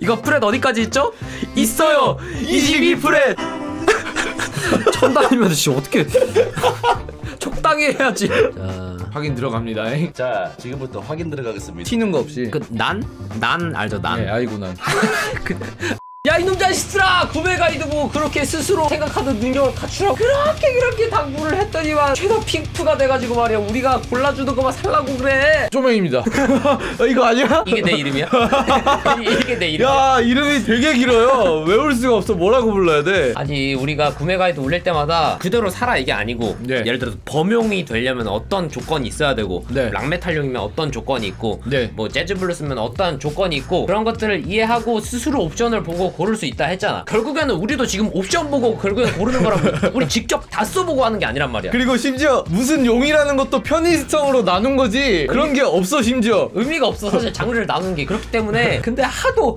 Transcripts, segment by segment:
이거 프렛 어디까지 있죠? 있어요. 22 프렛. 천단이면 씨 어떻게 적당히 해야지. 자, 확인 들어갑니다. 자, 지금부터 확인 들어가겠습니다. 튀는 거 없이. 그 난 알죠, 난. 네, 아이고 난. 야 이놈 자식들아, 구매 가이드 뭐 그렇게 스스로 생각하는 능력을 갖추라고 그렇게 당부를 했더니만 최다 핑프가 돼가지고 말이야 우리가 골라주는 거만 살라고 그래. 쪼맹입니다. 이거 아니야? 이게 내 이름이야? 이게 내 이름이야? 야, 이름이 되게 길어요. 외울 수가 없어. 뭐라고 불러야 돼? 아니 우리가 구매 가이드 올릴 때마다 그대로 살아 이게 아니고 네. 예를 들어서 범용이 되려면 어떤 조건이 있어야 되고 네. 락메탈용이면 어떤 조건이 있고 네. 뭐 재즈 블루스면 어떤 조건이 있고 그런 것들을 이해하고 스스로 옵션을 보고 고를 수 있다 했잖아. 결국에는 우리도 지금 옵션 보고 결국엔 고르는 거라면 우리 직접 다 써보고 하는 게 아니란 말이야. 그리고 심지어 무슨 용이라는 것도 편의성으로 나눈 거지 그런 게 없어. 심지어 의미가 없어 사실 장르를 나누는 게. 그렇기 때문에 근데 하도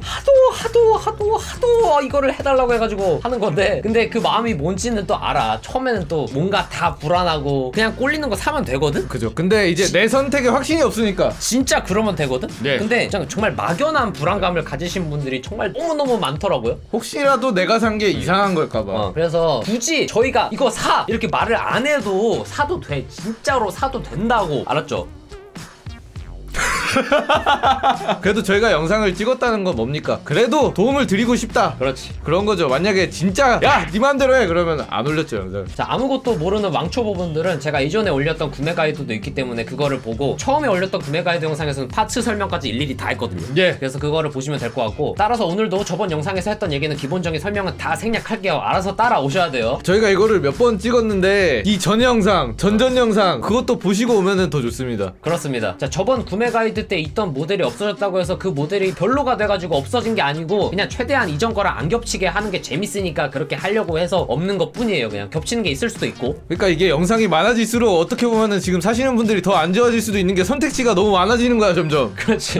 이거를 해달라고 해가지고 하는 건데 근데 그 마음이 뭔지는 또 알아. 처음에는 또 뭔가 다 불안하고 그냥 꼴리는 거 사면 되거든? 그죠. 근데 이제 내 선택에 확신이 없으니까 진짜 그러면 되거든? 네. 근데 정말 막연한 불안감을 가지신 분들이 정말 너무너무 많더라고요. 혹시라도 내가 산 게 이상한 걸까봐. 그래서 굳이 저희가 이거 사! 이렇게 말을 안 해도 사도 돼. 진짜로 사도 된다고. 알았죠? 그래도 저희가 영상을 찍었다는 건 뭡니까? 그래도 도움을 드리고 싶다. 그렇지. 그런 거죠. 만약에 진짜 야, 네 맘대로 해 그러면 안 올렸죠 영상. 자, 아무것도 모르는 왕초보분들은 제가 이전에 올렸던 구매 가이드도 있기 때문에 그거를 보고 처음에 올렸던 구매 가이드 영상에서는 파츠 설명까지 일일이 다 했거든요. 예. 그래서 그거를 보시면 될 것 같고 따라서 오늘도 저번 영상에서 했던 얘기는 기본적인 설명은 다 생략할게요. 알아서 따라오셔야 돼요. 저희가 이거를 몇 번 찍었는데 이 전 영상, 전전 영상 그것도 보시고 오면은 더 좋습니다. 그렇습니다. 자, 저번 구매 가이드 때 있던 모델이 없어졌다고 해서 그 모델이 별로가 돼가지고 없어진 게 아니고 그냥 최대한 이전 거랑 안 겹치게 하는 게 재밌으니까 그렇게 하려고 해서 없는 것 뿐이에요. 그냥 겹치는 게 있을 수도 있고. 그러니까 이게 영상이 많아질수록 어떻게 보면은 지금 사시는 분들이 더 안 좋아질 수도 있는 게 선택지가 너무 많아지는 거야 점점. 그렇지.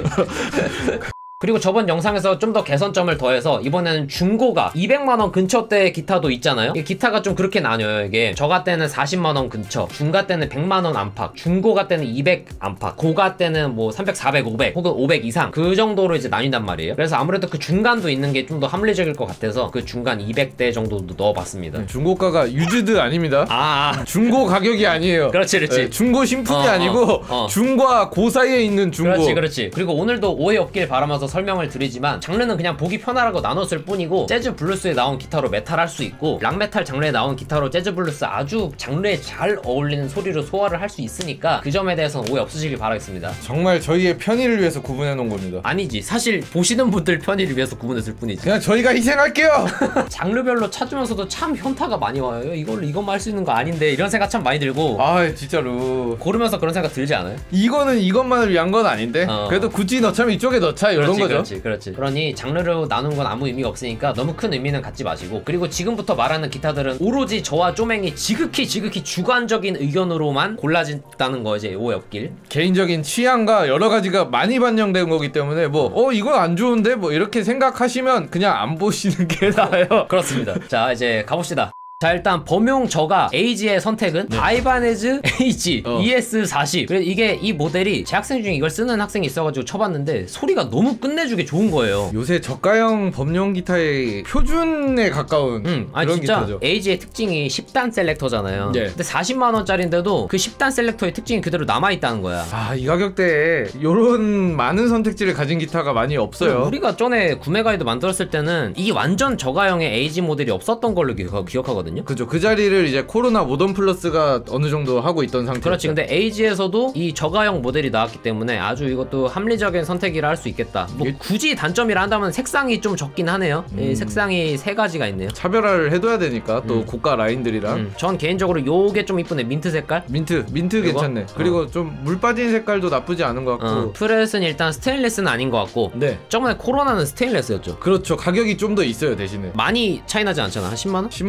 그리고 저번 영상에서 좀 더 개선점을 더해서 이번에는 중고가 200만원 근처대 기타도 있잖아요. 이 기타가 좀 그렇게 나뉘어요. 이게 저가 때는 40만원 근처, 중가 때는 100만원 안팎, 중고가 때는 200 안팎, 고가 때는 뭐 300, 400, 500 혹은 500 이상 그 정도로 이제 나뉜단 말이에요. 그래서 아무래도 그 중간도 있는 게 좀 더 합리적일 것 같아서 그 중간 200대 정도도 넣어봤습니다. 중고가가 유즈드 아닙니다. 중고 가격이 아니에요. 그렇지. 네, 중고 신품이 아니고 중과 고 사이에 있는 중고. 그렇지. 그리고 오늘도 오해 없길 바라면서 설명을 드리지만 장르는 그냥 보기 편하라고 나눴을 뿐이고 재즈 블루스에 나온 기타로 메탈 할 수 있고 락메탈 장르에 나온 기타로 재즈 블루스 아주 장르에 잘 어울리는 소리로 소화를 할 수 있으니까 그 점에 대해서는 오해 없으시길 바라겠습니다. 정말 저희의 편의를 위해서 구분해 놓은 겁니다. 아니지, 사실 보시는 분들 편의를 위해서 구분했을 뿐이지. 그냥 저희가 희생할게요. 장르별로 찾으면서도 참 현타가 많이 와요. 이것만 할 수 있는 거 아닌데 이런 생각 참 많이 들고. 아 진짜로 고르면서 그런 생각 들지 않아요? 이거는 이것만을 위한 건 아닌데 그래도 굳이 넣자면 이쪽에 넣자 이런 거죠. 그렇지. 그러니 장르로 나눈 건 아무 의미가 없으니까 너무 큰 의미는 갖지 마시고, 그리고 지금부터 말하는 기타들은 오로지 저와 쪼맹이 지극히 주관적인 의견으로만 골라진다는 거 이제 오해 없길. 개인적인 취향과 여러 가지가 많이 반영된 거기 때문에 뭐 이건 안 좋은데 뭐 이렇게 생각하시면 그냥 안 보시는 게 나아요. 그렇습니다. 자, 이제 가봅시다. 자, 일단 범용 저가 에이지의 선택은 아이바네즈 에이지 ES40. 그래서 이 모델이 제 학생 중에 이걸 쓰는 학생이 있어가지고 쳐봤는데 소리가 너무 끝내주게 좋은 거예요. 요새 저가형 범용 기타의 표준에 가까운 아니 그런 진짜 기타죠. 에이지의 특징이 10단 셀렉터잖아요. 네. 근데 40만원짜리인데도 그 10단 셀렉터의 특징이 그대로 남아있다는 거야. 이 가격대에 요런 많은 선택지를 가진 기타가 많이 없어요. 우리가 전에 구매 가이드 만들었을 때는 이 완전 저가형의 에이지 모델이 없었던 걸로 기억하거든요. 그죠. 그 자리를 이제 코로나 모던 플러스가 어느 정도 하고 있던 상태였죠. 그렇지. 근데 에이지에서도 이 저가형 모델이 나왔기 때문에 아주 이것도 합리적인 선택이라 할 수 있겠다. 뭐 굳이 단점이라 한다면 색상이 좀 적긴 하네요. 이 색상이 3가지가 있네요. 차별화를 해둬야 되니까 또 고가 라인들이랑. 전 개인적으로 요게 좀 이쁘네. 민트 색깔. 민트 괜찮네. 그리고 좀 물 빠진 색깔도 나쁘지 않은 것 같고. 프렛은 일단 스테인리스는 아닌 것 같고. 네. 저번에 코로나는 스테인리스였죠. 그렇죠. 가격이 좀 더 있어요 대신에. 많이 차이 나지 않잖아. 한 10만원? 10만원 내에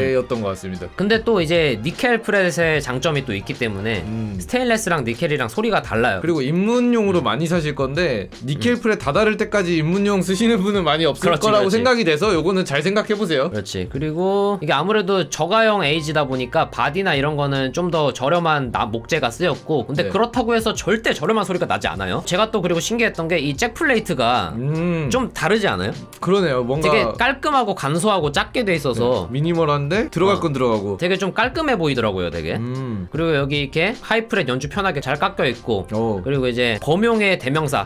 때였던 것 같습니다. 근데 또 이제 니켈 프렛의 장점이 또 있기 때문에 스테인레스랑 니켈이랑 소리가 달라요. 그리고 입문용으로 많이 사실 건데 니켈 프렛 다 다를 때까지 입문용 쓰시는 분은 많이 없을 그렇지, 거라고 그렇지. 생각이 돼서 요거는 잘 생각해 보세요. 그렇지. 그리고 이게 아무래도 저가형 에이지다 보니까 바디나 이런 거는 좀 더 저렴한 목재가 쓰였고, 근데 네. 그렇다고 해서 절대 저렴한 소리가 나지 않아요. 제가 또 그리고 신기했던 게 이 잭 플레이트가 좀 다르지 않아요? 그러네요. 뭔가 되게 깔끔하고 간소하고 작게 돼 있어서 미니멀한데 들어갈 건 들어가고 되게 좀 깔끔해 보이더라고요, 되게. 그리고 여기 이렇게 하이프렛 연주 편하게 잘 깎여 있고, 그리고 이제 범용의 대명사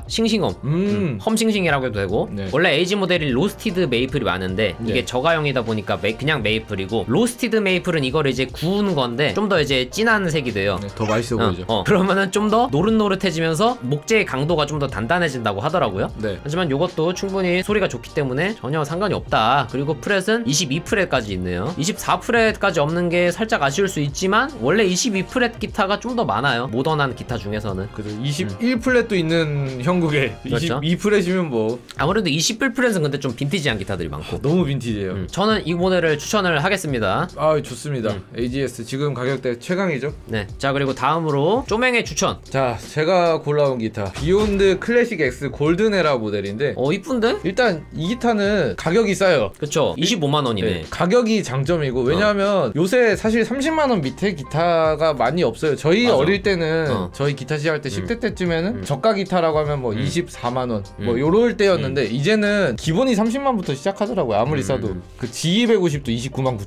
싱싱엄, 험싱싱이라고 해도 되고. 네. 원래 에이지 모델이 로스티드 메이플이 많은데 이게 저가형이다 보니까 그냥 메이플이고, 로스티드 메이플은 이거를 이제 구운 건데 좀 더 이제 진한 색이 돼요. 네, 더 맛있어 보이죠. 그러면은 좀 더 노릇노릇해지면서 목재의 강도가 좀 더 단단해진다고 하더라고요. 네. 하지만 이것도 충분히 소리가 좋기 때문에 전혀 상관이 없다. 그리고 프렛은 22프렛까지 있네요. 24프렛까지 없는 게 살짝 아쉬울 수 있지만 원래 22프렛 기타가 좀 더 많아요, 모던한 기타 중에서는. 그래서 21플랫도 있는 형국에 그렇죠. 22플랫이면 뭐 아무래도 21프렛은 근데 좀 빈티지한 기타들이 많고. 너무 빈티지예요. 저는 이 모델을 추천을 하겠습니다. 아, 좋습니다. AGS 지금 가격대 최강이죠. 네, 자 그리고 다음으로 쪼맹의 추천. 자, 제가 골라온 기타 비욘드 클래식 X 골든에라 모델인데 이쁜데? 일단 이 기타는 가격이 싸요. 그쵸, 25만원이네. 네, 가격이 장점이고, 왜냐하면 요새 사실 30만원 밑에 기타가 많이 없어요. 저희 맞아. 어릴 때는 저희 기타 시작할 때 10대 때쯤에는 저가 기타라고 하면 뭐 24만원 뭐 요럴 때였는데 이제는 기본이 30만부터 시작하더라고요. 아무리 싸도. 그 G250도 29만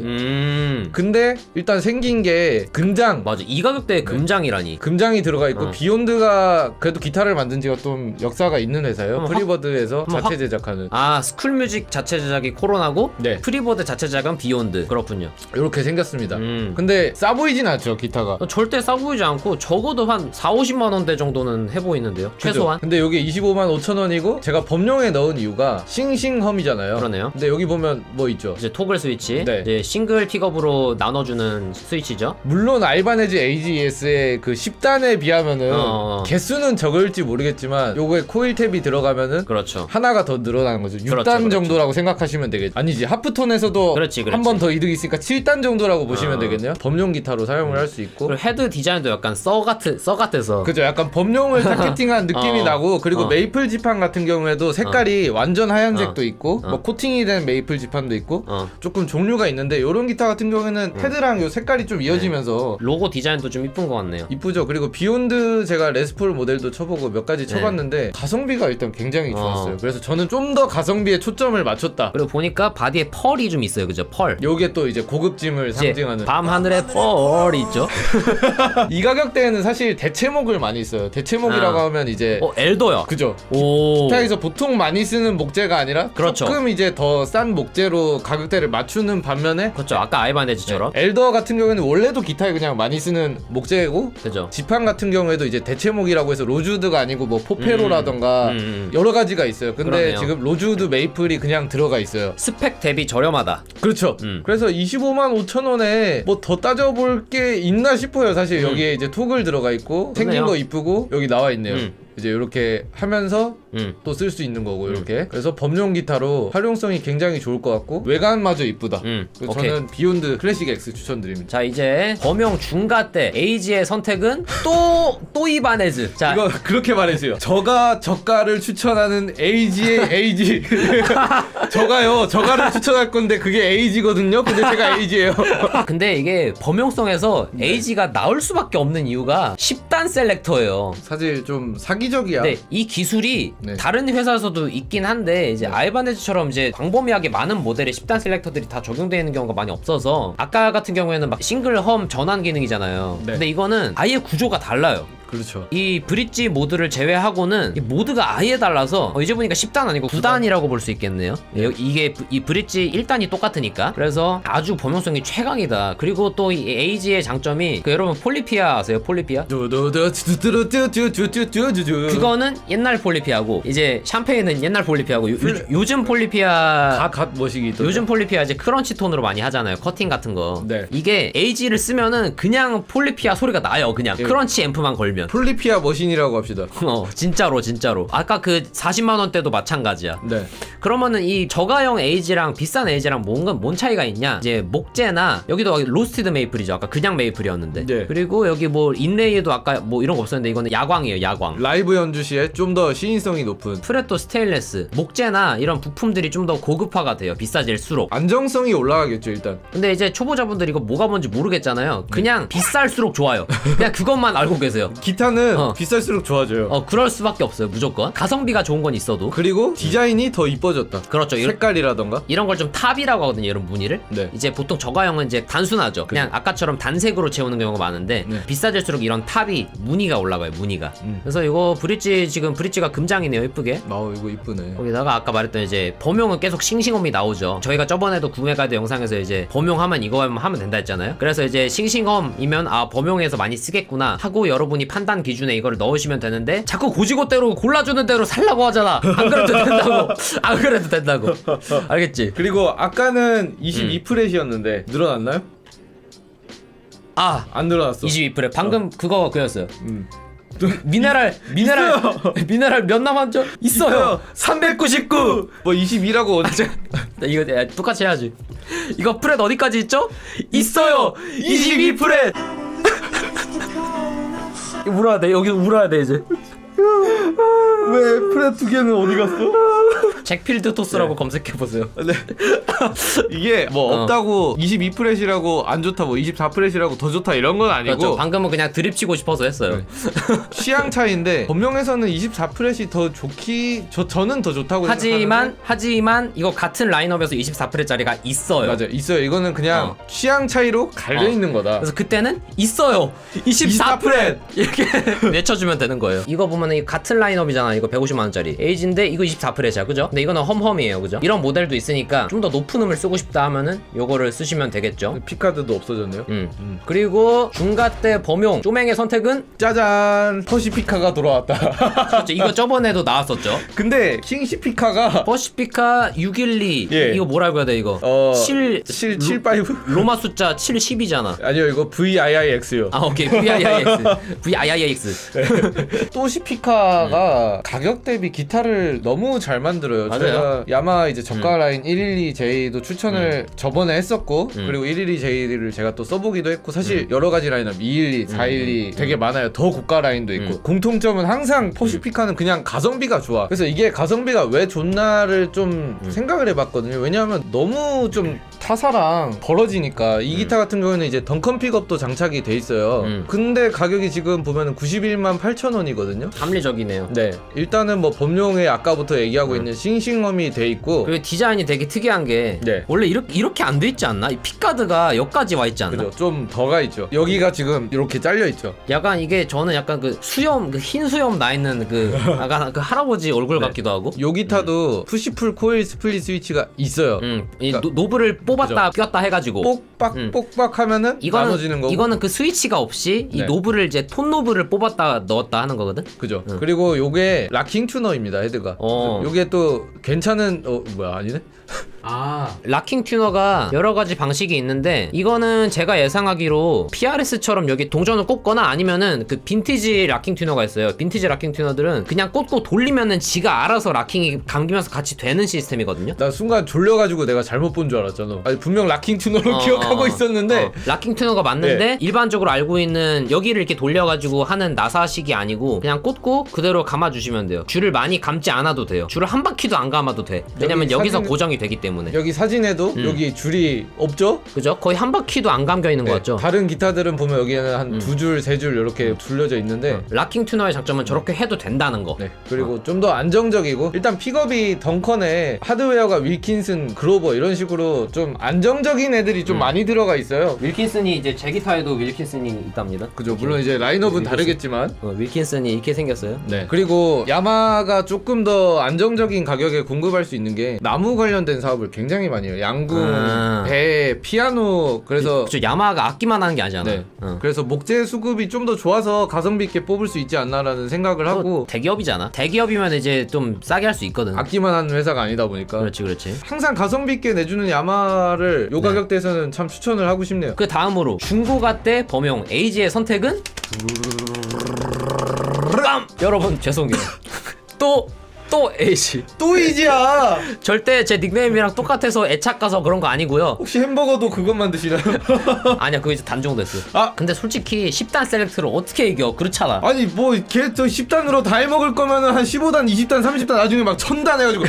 9천원이거든. 근데 일단 생긴 게 금장, 맞아, 이 가격대에 금장이라니. 금장이 들어가 있고, 비욘드가 그래도 기타를 만든 지가 좀 역사가 있는 회사예요. 프리버드에서 자체 제작하는. 스쿨뮤직 자체 제작이 코로나고, 네. 프리버드 자체 제작은 비욘드. 그렇군요. 이렇게 생겼습니다. 근데 싸 보이진 않죠, 기타가. 절대 싸 보이지 않고 적어도 한 4-50만원대 정도는 해 보이는데요, 최소한. 그죠? 근데 여기 25만 5천원이고 제가 범용에 넣은 이유가 싱싱험이잖아요. 그러네요. 근데 여기 보면 뭐 있죠? 이제 토글 스위치, 네. 이제 싱글 픽업으로 나눠주는 스위치죠. 물론 알바네즈 AGS의 그 10단에 비하면은 개수는 적을지 모르겠지만 요거에 코일 탭이 들어가면은 그렇죠. 하나가 더 늘어나는 거죠. 6단 그렇죠. 정도라고 생각하시면 되겠죠. 아니지, 하프톤에서도 그렇지. 한 번 더 이득이 있으니까 7단 정도라고 보시면 되겠네요. 범용 기타로 사용을 할 수 있고, 그리고 헤드 디자인도 약간 써 같아서. 그죠, 약간 범용을 타겟팅한 느낌이 나고, 그리고 메이플 지판 같은 경우에도 색깔이 완전 하얀색도 있고, 뭐 코팅이 된 메이플 지판도 있고, 조금 종류가 있는데 요런 기타 같은 경우에는 헤드랑 요 색깔이 좀 이어지면서 로고 디자인도 좀 이쁜 것 같네요. 이쁘죠. 그리고 비욘드 제가 레스폴 모델도 쳐보고 몇 가지 쳐봤는데 가성비가 일단 굉장히 좋았어요. 그래서 저는 좀 더 가성비에 초점을 맞췄다. 그리고 보니까 바디에 펄이 좀 있어요, 그죠? 펄. 요게 또 이제 고급짐을 이제 상징하는. 밤하늘에 펄이 있죠. 이 가격대에는 사실 대체목을 많이 써요. 대체목이라고 하면 이제 엘더야. 그죠. 오. 기타에서 보통 많이 쓰는 목재가 아니라 그렇죠. 조금 이제 더 싼 목재로 가격대를 맞추는 반면에, 그렇죠. 아까 아이바네즈처럼. 엘더 같은 경우에는 원래도 기타에 그냥 많이 쓰는 목재고, 그죠. 지판 같은 경우에도 이제 대체목이라고 해서 로즈우드가 아니고 뭐 포페로라던가 여러 가지가 있어요. 근데 그러네요. 지금 로즈우드 메이플이 그냥 들어가 있어요. 스펙 대비 저렴하다. 그렇죠. 그래서 25만 5천 원에 뭐 더 따져볼 게 있나 싶어요. 사실 여기에 이제 톡을 들어가 있고, 생긴 그러네요. 거 이쁘고, 여기 나와 있네요. 이제 이렇게 하면서 또 쓸 수 있는 거고, 이렇게. 그래서 범용 기타로 활용성이 굉장히 좋을 것 같고, 외관마저 이쁘다. 그래서 오케이. 저는 비욘드 클래식 X 추천드립니다. 자, 이제 범용 중가대 에이지의 선택은 또 이바네즈. 자, 이거 그렇게 말해주세요. 저가 저가를 추천하는 AG의 AG. 저가를 추천할 건데 그게 AG거든요. 근데 제가 AG예요. 근데 이게 범용성에서 에이지가 나올 수밖에 없는 이유가 10단 셀렉터예요. 사실 좀 사기적이야. 네, 이 기술이 네. 다른 회사에서도 있긴 한데 이제 아이바네즈처럼 이제 광범위하게 많은 모델의 10단 셀렉터들이 다 적용되어 있는 경우가 많이 없어서, 아까 같은 경우에는 막 싱글 험 전환 기능이잖아요. 네. 근데 이거는 아예 구조가 달라요. 그렇죠. 이 브릿지 모드를 제외하고는 이 모드가 아예 달라서 이제 보니까 10단 아니고 9단이라고 볼 수 있겠네요. 이게 이 브릿지 1단이 똑같으니까. 그래서 아주 범용성이 최강이다. 그리고 또 이 에이지의 장점이 여러분 폴리피아 아세요? 폴리피아? 그거는 옛날 폴리피아고, 이제 샴페인은 옛날 폴리피아고, 요즘 폴리피아 갓 머시기 있던데. 요즘 폴리피아 이제 크런치 톤으로 많이 하잖아요, 커팅 같은 거. 네. 이게 에이지를 쓰면은 그냥 폴리피아 소리가 나요. 그냥 크런치 앰프만 걸면. 들면. 폴리피아 머신이라고 합시다. 진짜로. 아까 그 40만 원대도 마찬가지야. 네. 그러면은 이 저가형 에이지랑 비싼 에이지랑 뭔 차이가 있냐? 이제 목재나 여기도 로스티드 메이플이죠. 아까 그냥 메이플이었는데. 네. 그리고 여기 뭐 인레이에도 아까 뭐 이런 거 없었는데 이거는 야광이에요. 야광. 라이브 연주 시에 좀 더 시인성이 높은. 프렛도 스테인레스. 목재나 이런 부품들이 좀 더 고급화가 돼요. 비싸질수록. 안정성이 올라가겠죠 일단. 근데 이제 초보자분들 이거 뭐가 뭔지 모르겠잖아요. 그냥 비쌀수록 좋아요. 그냥 그것만 알고 계세요. 기타는 비쌀수록 좋아져요. 그럴 수밖에 없어요. 무조건. 가성비가 좋은 건 있어도. 그리고 디자인이 더 이뻐졌다. 그렇죠. 색깔이라던가. 이런 걸 좀 탑이라고 하거든요. 이런 무늬를. 네. 이제 보통 저가형은 이제 단순하죠. 그냥 아까처럼 단색으로 채우는 경우가 많은데 네. 비싸질수록 이런 탑이 무늬가 올라가요. 무늬가. 그래서 이거 브릿지 지금 브릿지가 금장이네요. 예쁘게. 이거 이쁘네. 거기다가 아까 말했던 이제 범용은 계속 싱싱홈이 나오죠. 저희가 저번에도 구매 가이드 영상에서 이제 범용하면 이거 하면 된다 했잖아요. 그래서 이제 싱싱홈이면 범용에서 많이 쓰겠구나 하고 여러분이 판단 기준에 이거를 넣으시면 되는데 자꾸 고지고대로 골라주는 대로 살라고 하잖아. 안 그래도 된다고. 안 그래도 된다고. 알겠지? 그리고 아까는 22프렛이었는데 늘어났나요? 안 늘어났어. 22프렛. 방금 그거였어요. 미네랄 몇 남았죠? 있어요. 399. 뭐 22라고 이거 똑같이 해야지. 이거 프렛 어디까지 있죠? 있어요. 22프렛. 울어야 돼. 여기 울어야 돼 이제. 왜 프렛 두 개는 어디 갔어? 잭필드 토스라고 검색해보세요. 네. 이게 뭐 없다고 22프렛이라고 안 좋다 뭐 24프렛이라고 더 좋다 이런 건 아니고 그렇죠. 방금은 그냥 드립 치고 싶어서 했어요. 취향 차이인데 본명에서는 24프렛이 더 저는 더 좋다고 하지만 이거 같은 라인업에서 24프렛짜리가 있어요. 맞아요. 있어요. 이거는 그냥 취향 차이로 갈려있는 거다. 그래서 그때는 있어요. 24프렛 이렇게 외쳐주면 되는 거예요. 이거 보면은 이 같은 라인업이잖아. 이거 150만원짜리 에이지인데 이거 24프렛이야. 그죠? 근데 이거는 험험이에요. 그죠? 이런 모델도 있으니까 좀 더 높은 음을 쓰고 싶다 하면은 요거를 쓰시면 되겠죠. 피카드도 없어졌네요. 그리고 중가대 범용 쪼맹의 선택은 짜잔! 퍼시피카가 돌아왔다. 그렇죠. 이거 저번에도 나왔었죠. 근데 킹시피카가 퍼시피카 612 이거 뭐라고 해야 돼 이거? 775? 로마 숫자 710이잖아. 아니요 이거 VIIX요. 오케이. VIIX. 또시피카가 가격 대비 기타를 너무 잘 만들어요. 맞아요. 제가 야마 이제 저가 라인 112J도 추천을 저번에 했었고 그리고 112J를 제가 또 써보기도 했고 사실 여러 가지 라인업 212, 412 되게 많아요. 더 고가 라인도 있고 공통점은 항상 퍼시피카는 그냥 가성비가 좋아. 그래서 이게 가성비가 왜 좋나를 좀 생각을 해봤거든요. 왜냐하면 너무 좀 타사랑 벌어지니까 이 기타 같은 경우에는 이제 덩컨 픽업도 장착이 돼 있어요. 근데 가격이 지금 보면은 91만 8천원이거든요. 합리적이네요. 네, 일단은 뭐 범용에 아까부터 얘기하고 있는 싱싱엄이 돼 있고 그리고 디자인이 되게 특이한 게 네. 원래 이렇게 안 돼 있지 않나? 이 픽가드가 여기까지 와 있지 않나? 그죠? 좀 더가 있죠. 여기가 지금 이렇게 잘려 있죠. 약간 이게 저는 약간 그 수염, 그 흰 수염 나 있는 그 약간 그 할아버지 얼굴 같기도 하고. 요 기타도 푸시풀 코일 스플릿 스위치가 있어요. 이 노브를 뽑았다 꼈다 해가지고 뽁빡 하면은 나눠지는 거고. 이거는 그 스위치가 없이 이 노브를 이제 톤 노브를 뽑았다 넣었다 하는 거거든. 그죠. 그리고 요게 락킹 튜너입니다. 헤드가. 요게 또 괜찮은 아니네. 락킹 튜너가 여러 가지 방식이 있는데 이거는 제가 예상하기로 PRS처럼 여기 동전을 꽂거나 아니면은 그 빈티지 락킹 튜너가 있어요. 빈티지 락킹 튜너들은 그냥 꽂고 돌리면은 지가 알아서 락킹이 감기면서 같이 되는 시스템이거든요. 나 순간 졸려가지고 내가 잘못 본 줄 알았잖아. 아니 분명 락킹 튜너로 기억하고 있었는데 락킹 튜너가 맞는데 일반적으로 알고 있는 여기를 이렇게 돌려가지고 하는 나사식이 아니고 그냥 꽂고 그대로 감아주시면 돼요. 줄을 많이 감지 않아도 돼요. 줄을 한 바퀴도 안 감아도 돼. 왜냐면 여기서 고정이 되기 때문에. 여기 사진에도 여기 줄이 없죠? 그죠? 거의 한 바퀴도 안 감겨 있는 것 같죠? 다른 기타들은 보면 여기에는 한 두 줄, 세 줄 이렇게 둘려져 있는데 락킹 튜너의 장점은 저렇게 해도 된다는 거. 그리고 좀 더 안정적이고 일단 픽업이 덩컨에 하드웨어가 윌킨슨, 그로버 이런 식으로 좀 안정적인 애들이 좀 많이 들어가 있어요. 윌킨슨이 이제 제 기타에도 윌킨슨이 있답니다. 그죠. 물론 이제 라인업은 다르겠지만 윌킨슨이 이렇게 생겼어요. 그리고 야마가 조금 더 안정적인 가격에 공급할 수 있는 게 나무 관련된 사업을 작업을 굉장히 많이 해요. 양궁, 배, 피아노. 그래서 그쵸, 야마하가 악기만 하는 게 아니잖아. 네. 그래서 목재 수급이 좀 더 좋아서 가성비 있게 뽑을 수 있지 않나라는 생각을 하고. 대기업이잖아. 대기업이면 이제 좀 싸게 할 수 있거든. 악기만 하는 회사가 아니다 보니까. 그렇지. 항상 가성비 있게 내주는 야마를 요 가격대에서는 참 추천을 하고 싶네요. 그 다음으로 중고가 때 범용 에이지의 선택은 빰! 여러분 죄송해요. 또 에이지. 또 이지야. 절대 제 닉네임이랑 똑같아서 애착 가서 그런 거 아니고요. 혹시 햄버거도 그것만 드시나요? 아니야, 그거 이제 단종됐어. 아, 근데 솔직히 10단 셀렉트를 어떻게 이겨? 그렇잖아. 아니 뭐 걔 저 10단으로 다 해먹을 거면은 한 15단, 20단, 30단 나중에 막 1000단 해가지고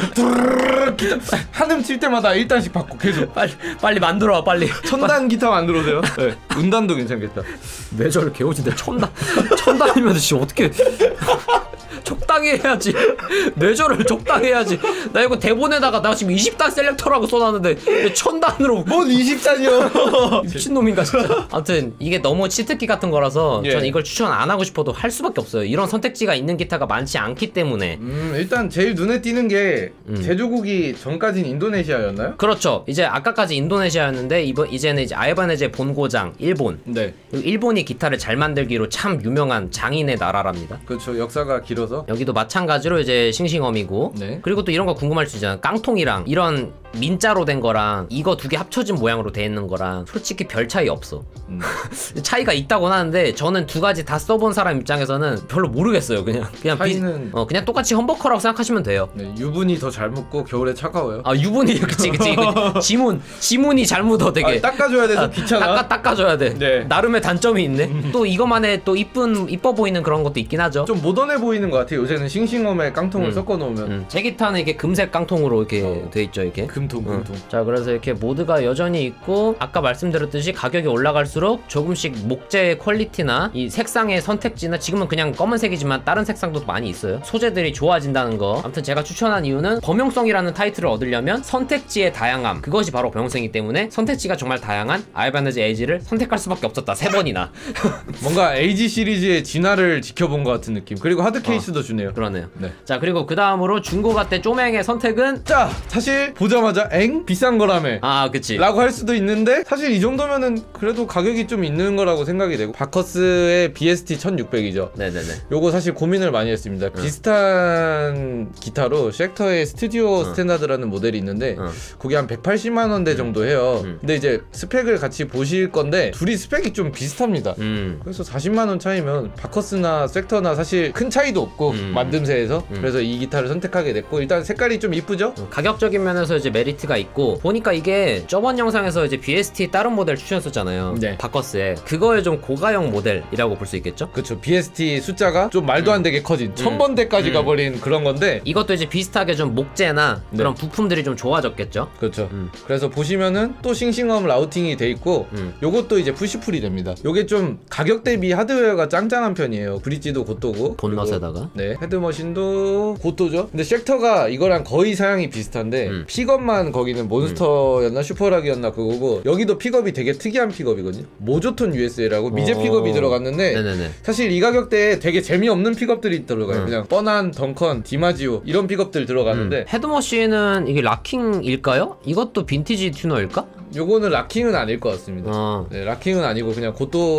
한음 칠 때마다 1단씩 받고 계속 빨리 만들어 빨리. 1000단 기타 만들어오세요. 네, 은단도 괜찮겠다. 뇌절 개오진데 1000단이면 진짜 어떻게 적당히 해야지. 뇌절을 적당히 해야지. 나 이거 대본에다가 나 지금 20단 셀렉터라고 써놨는데 1000단으로 뭔 20단이요? 미친놈인가 진짜. 아무튼 이게 너무 치트키 같은 거라서 예. 저는 이걸 추천 안 하고 싶어도 할 수밖에 없어요. 이런 선택지가 있는 기타가 많지 않기 때문에. 일단 제일 눈에 띄는 게 제조국이 전까진 인도네시아였나요? 그렇죠. 이제 아까까지 인도네시아였는데 이제는 이제 아이바네즈의 본고장 일본. 네. 그리고 일본이 기타를 잘 만들기로 참 유명한 장인의 나라랍니다. 그렇죠. 역사가 길어서. 여기도 마찬가지로 이제 싱싱엄이고. 네. 그리고 또 이런 거 궁금할 수 있잖아. 깡통이랑 이런 민자로 된 거랑 이거 두 개 합쳐진 모양으로 돼 있는 거랑 솔직히 별 차이 없어. 차이가 있다고는 하는데 저는 두 가지 다 써본 사람 입장에서는 별로 모르겠어요. 그냥 차이는 그냥 똑같이 험버커라고 생각하시면 돼요. 네, 유분이 더 잘 묻고 겨울에 차가워요. 아, 유분이 그치 이거 지문이 잘 묻어 되게. 아, 닦아줘야 돼서 귀찮아. 닦아줘야 돼. 네. 나름의 단점이 있네. 또 이것만의 또 이뻐 보이는 그런 것도 있긴 하죠. 좀 모던해 보이는 것 같아요. 요새는 싱싱엄에 깡통을 섞어 놓으면. 제 기타는 이게 금색 깡통으로 이렇게 돼 있죠, 이게. 금통. 자, 그래서 이렇게 모드가 여전히 있고 아까 말씀드렸듯이 가격이 올라갈수록 조금씩 목재의 퀄리티나 이 색상의 선택지나 지금은 그냥 검은색이지만 다른 색상도 많이 있어요. 소재들이 좋아진다는 거. 아무튼 제가 추천한 이유는 범용성이라는 타이틀을 얻으려면 선택지의 다양함, 그것이 바로 범용성이기 때문에 선택지가 정말 다양한 아이바네즈 에이지를 선택할 수밖에 없었다. 3번이나. 뭔가 에이지 시리즈의 진화를 지켜본 것 같은 느낌. 그리고 하드 케이스도 주네요. 그러네요. 네. 자, 그리고 그 다음으로 중고가 때 쪼맹의 선택은 자, 사실 보자마자 비싼 거라며 그치. 라고 할 수도 있는데 사실 이 정도면은 그래도 가격이 좀 있는 거라고 생각이 되고, 바커스의 BST 1600이죠. 네네네. 요거 사실 고민을 많이 했습니다. 비슷한 기타로 쉑터의 스튜디오 스탠다드라는 모델이 있는데 그게 한 180만 원대 정도 해요. 근데 이제 스펙을 같이 보실 건데 둘이 스펙이 좀 비슷합니다. 그래서 40만 원 차이면 바커스나 쉑터나 사실 큰 차이도 없고 만듦새에서 그래서 이 기타를 선택하게 됐고, 일단 색깔이 좀 이쁘죠? 가격적인 면에서 이제 메리트가 있고, 보니까 이게 저번 영상에서 이제 BST 다른 모델 추천했었잖아요. 네. 바커스에. 그거의 좀 고가형 모델이라고 볼 수 있겠죠? 그쵸. BST 숫자가 좀 말도 안 되게 커진 1000번대까지 가버린 그런 건데, 이것도 이제 비슷하게 좀 목재나 그런 부품들이 좀 좋아졌겠죠? 그렇죠. 그래서 보시면은 또 싱싱엄 라우팅이 돼 있고, 요것도 이제 푸시풀이 됩니다. 요게 좀 가격 대비 하드웨어가 짱짱한 편이에요. 브릿지도 고토고, 본넛에다가 네, 헤드머신도 고토죠. 근데 쉑터가 이거랑 거의 사양이 비슷한데 픽업만 거기는 몬스터였나 슈퍼락이었나 그거고, 여기도 픽업이 되게 특이한 픽업이거든요. 모조톤 USA라고 미제 픽업이 들어갔는데, 네네네. 사실 이 가격대에 되게 재미없는 픽업들이 들어가요. 그냥 뻔한 덩컨, 디마지오 이런 픽업들 들어가는데, 헤드머신은 이게 락킹일까요? 이것도 빈티지 튜너일까? 요거는 락킹은 아닐 것 같습니다. 네, 락킹은 아니고 그냥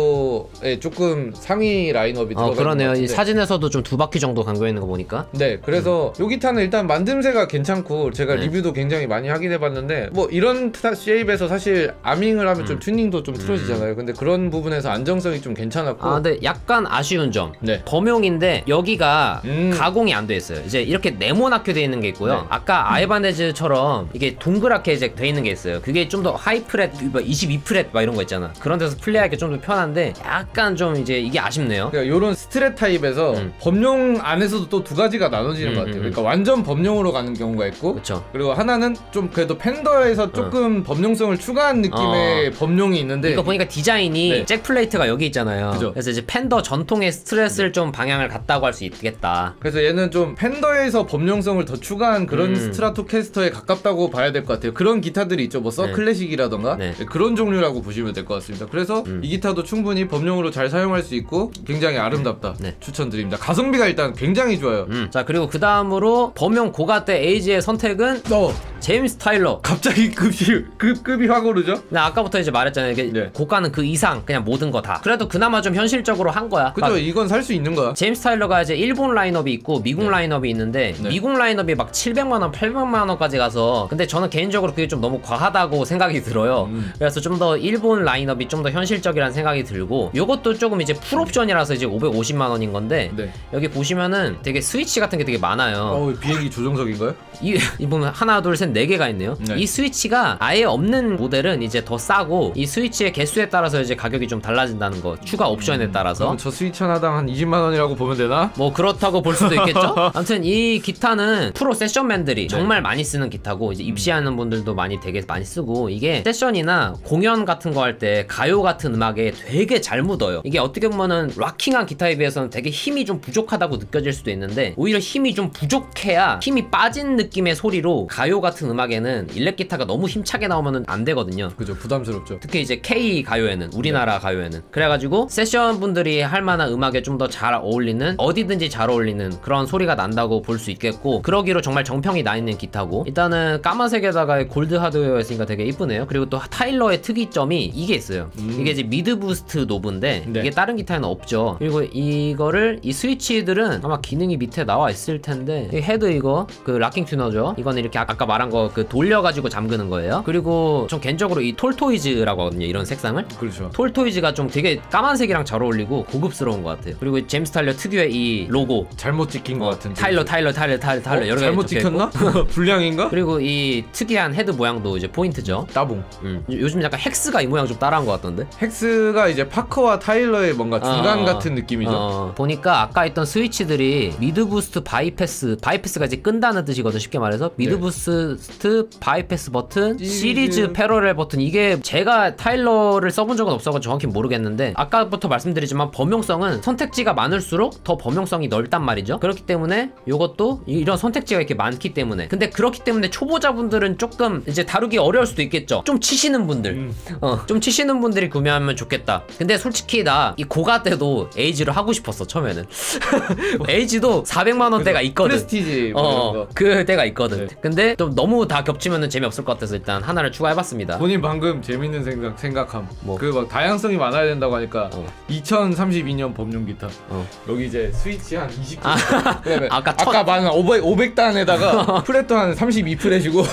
고토에 조금 상위 라인업이 들어가 있는 것 그러네요. 같은데. 이 사진에서도 좀 2바퀴 정도 감겨 있는 거 보니까. 네, 그래서 요 기타는 일단 만듦새가 괜찮고, 제가 리뷰도 굉장히 많이 하긴 해봤는데, 뭐 이런 쉐입에서 사실 아밍을 하면 좀 튜닝도 좀 틀어지잖아요. 근데 그런 부분에서 안정성이 좀 괜찮았고. 근데 약간 아쉬운 점. 네. 범용인데 여기가 가공이 안 돼 있어요. 이제 이렇게 네모나게 돼 있는 게 있고요. 네. 아까 아이바네즈처럼 이게 동그랗게 이제 돼 있는 게 있어요. 그게 좀 더 하이 프렛, 22프렛 막 이런 거 있잖아. 그런 데서 플레이하기 좀 더 편한데 약간 좀 이제 이게 아쉽네요. 그러니까 요런 스트랩 타입에서 범용 안에서도 또 두 가지가 나눠지는 것 같아요. 그러니까 완전 범용으로 가는 경우가 있고, 그쵸. 그리고 하나는 좀 그래도 팬더에서 조금 범용성을 추가한 느낌의 범용이 있는데, 이거 보니까 디자인이 네. 잭 플레이트가 여기 있잖아요. 그죠. 그래서 이제 팬더 전통의 스트레스를 좀 방향을 갔다고 할 수 있겠다. 그래서 얘는 좀 팬더에서 범용성을 더 추가한 그런 스트라토캐스터에 가깝다고 봐야 될 것 같아요. 그런 기타들이 있죠. 뭐 서클래식이라던가 네. 그런 종류라고 보시면 될 것 같습니다. 그래서 이 기타도 충분히 범용으로 잘 사용할 수 있고 굉장히 아름답다. 네. 추천드립니다. 가성비가 일단 굉장히 좋아요. 자, 그리고 그 다음으로 범용 고가대 에이지의 선택은 제임스 타일러. 갑자기 급이 확 오르죠? 근데 아까부터 이제 말했잖아요. 이게 네. 고가는 그 이상 그냥 모든 거 다. 그래도 그나마 좀 현실적으로 한 거야. 그죠. 이건 살 수 있는 거야. 제임스 타일러가 이제 일본 라인업이 있고 미국 라인업이 있는데 미국 라인업이 막 700만원 800만원까지 가서 근데 저는 개인적으로 그게 좀 너무 과하다고 생각이 들어요. 그래서 좀 더 일본 라인업이 좀 더 현실적이라는 생각이 들고 요것도 조금 이제 풀옵션이라서 이제 550만원인 건데 여기 보시면은 되게 스위치 같은 게 되게 많아요. 비행기 조종석인가요? 이 보면 하나 둘 셋 4개가 있네요. 이 스위치가 아예 없는 모델은 이제 더 싸고 이 스위치의 개수에 따라서 이제 가격이 좀 달라진다는 거. 추가 옵션에 따라서. 그럼 저 스위치 하나당 한 20만원이라고 보면 되나? 뭐 그렇다고 볼 수도 있겠죠? 아무튼 이 기타는 프로 세션맨들이 정말 많이 쓰는 기타고 이제 입시하는 분들도 되게 많이 쓰고 이게 세션이나 공연 같은 거 할 때 가요 같은 음악에 되게 잘 묻어요. 이게 어떻게 보면은 락킹한 기타에 비해서는 되게 힘이 좀 부족하다고 느껴질 수도 있는데 오히려 힘이 좀 부족해야 힘이 빠진 느낌의 소리로 가요 같은 음악에는 일렉 기타가 너무 힘차게 나오면은 안 되거든요. 그죠. 부담스럽죠. 특히 이제 K 가요에는 우리나라 가요에는 그래가지고 세션 분들이 할 만한 음악에 좀 더 잘 어울리는 어디든지 잘 어울리는 그런 소리가 난다고 볼 수 있겠고 그러기로 정말 정평이 나 있는 기타고 일단은 까만색에다가 골드 하드웨어였으니까 되게 이쁘네요. 그리고 또 타일러의 특이점이 이게 있어요. 이게 이제 미드 부스트 노브인데 이게 다른 기타에는 없죠. 그리고 이거를 이 스위치들은 아마 기능이 밑에 나와 있을 텐데 이 헤드 이거 그 락킹 튜너죠. 이거는 이렇게 아까 말한 거 그 돌려가지고 잠그는 거예요. 그리고 전 개인적으로 이 톨토이즈라고 하거든요. 이런 색상을. 그렇죠. 톨토이즈가 좀 되게 까만색이랑 잘 어울리고 고급스러운 것 같아요. 그리고 제임스 타일러 특유의 이 로고 잘못 찍힌 것 같은. 타일러 여러 개 잘못 찍혔나? 불량인가? 그리고 이 특이한 헤드 모양도 이제 포인트죠. 따봉. 요즘 약간 헥스가 이 모양 좀 따라한 것 같던데. 헥스가 이제 파커와 타일러의 뭔가 중간 같은 느낌이죠. 보니까 아까 있던 스위치들이 미드 부스트 바이패스가 이제 끈다는 뜻이거든. 쉽게 말해서 미드 부스트 바이패스 버튼 시리즈 패러렐 버튼 이게 제가 타일러를 써본 적은 없어서 정확히 모르겠는데 아까부터 말씀드리지만 범용성은 선택지가 많을수록 더 범용성이 넓단 말이죠. 그렇기 때문에 요것도 이런 선택지가 이렇게 많기 때문에 근데 그렇기 때문에 초보자분들은 조금 이제 다루기 어려울 수도 있겠죠. 좀 치시는 분들 좀 치시는 분들이 구매하면 좋겠다. 근데 솔직히 나 이 고가 때도 에이지를 하고 싶었어. 처음에는 에이지도 400만원대가 있거든. 프레스티지 그 때가 있거든. 근데 좀 너무 다 겹치면 재미없을 것 같아서 일단 하나를 추가해봤습니다. 본인 방금 재밌는 생각함. 그 막 다양성이 많아야 된다고 하니까 2032년 법용 기타. 여기 이제 스위치 한 20. 아까 말한 500단에다가 프렛도 한 32프렛이고.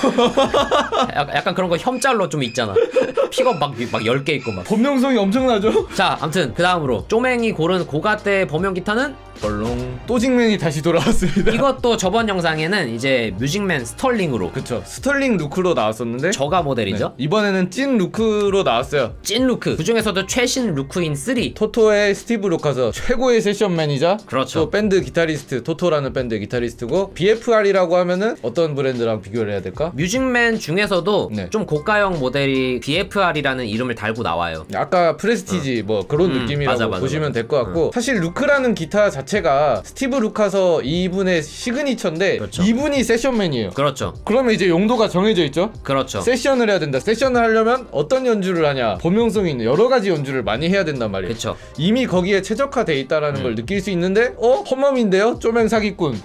약간 그런 거 혐짤로 좀 있잖아. 픽업 막 10개 있고 막. 범용성이 엄청나죠? 자, 아무튼 그 다음으로 쪼맹이 고른 고가대 범용 기타는 벌롱 또직맨이 다시 돌아왔습니다. 이것도 저번 영상에는 이제 뮤직맨 스털링으로 그쵸. 스털링 루크로 나왔었는데 저가 모델이죠. 이번에는 찐 루크로 나왔어요. 찐 루크. 그 중에서도 최신 루크인 3. 토토의 스티브 루카서 최고의 세션맨이자 그렇죠. 또 밴드 기타리스트 토토라는 밴드 기타리스트고 BFR이라고 하면은 어떤 브랜드랑 비교를 해야 될까? 뮤직맨 중에서도 좀 고가형 모델이 BFR이라는 이름을 달고 나와요. 아까 프레스티지 뭐 그런 느낌이라고 보시면 될 것 같고 사실 루크라는 기타 자체가 스티브 루카서 이분의 시그니처인데 이분이 세션맨이에요. 그렇죠. 그러면 이제 용도가 정해져 있죠. 그렇죠. 세션을 해야 된다. 세션을 하려면 어떤 연주를 하냐, 범용성이 있는 여러 가지 연주를 많이 해야 된단 말이에요. 그렇죠. 이미 거기에 최적화돼 있다라는 걸 느낄 수 있는데 험함인데요? 쪼맹 사기꾼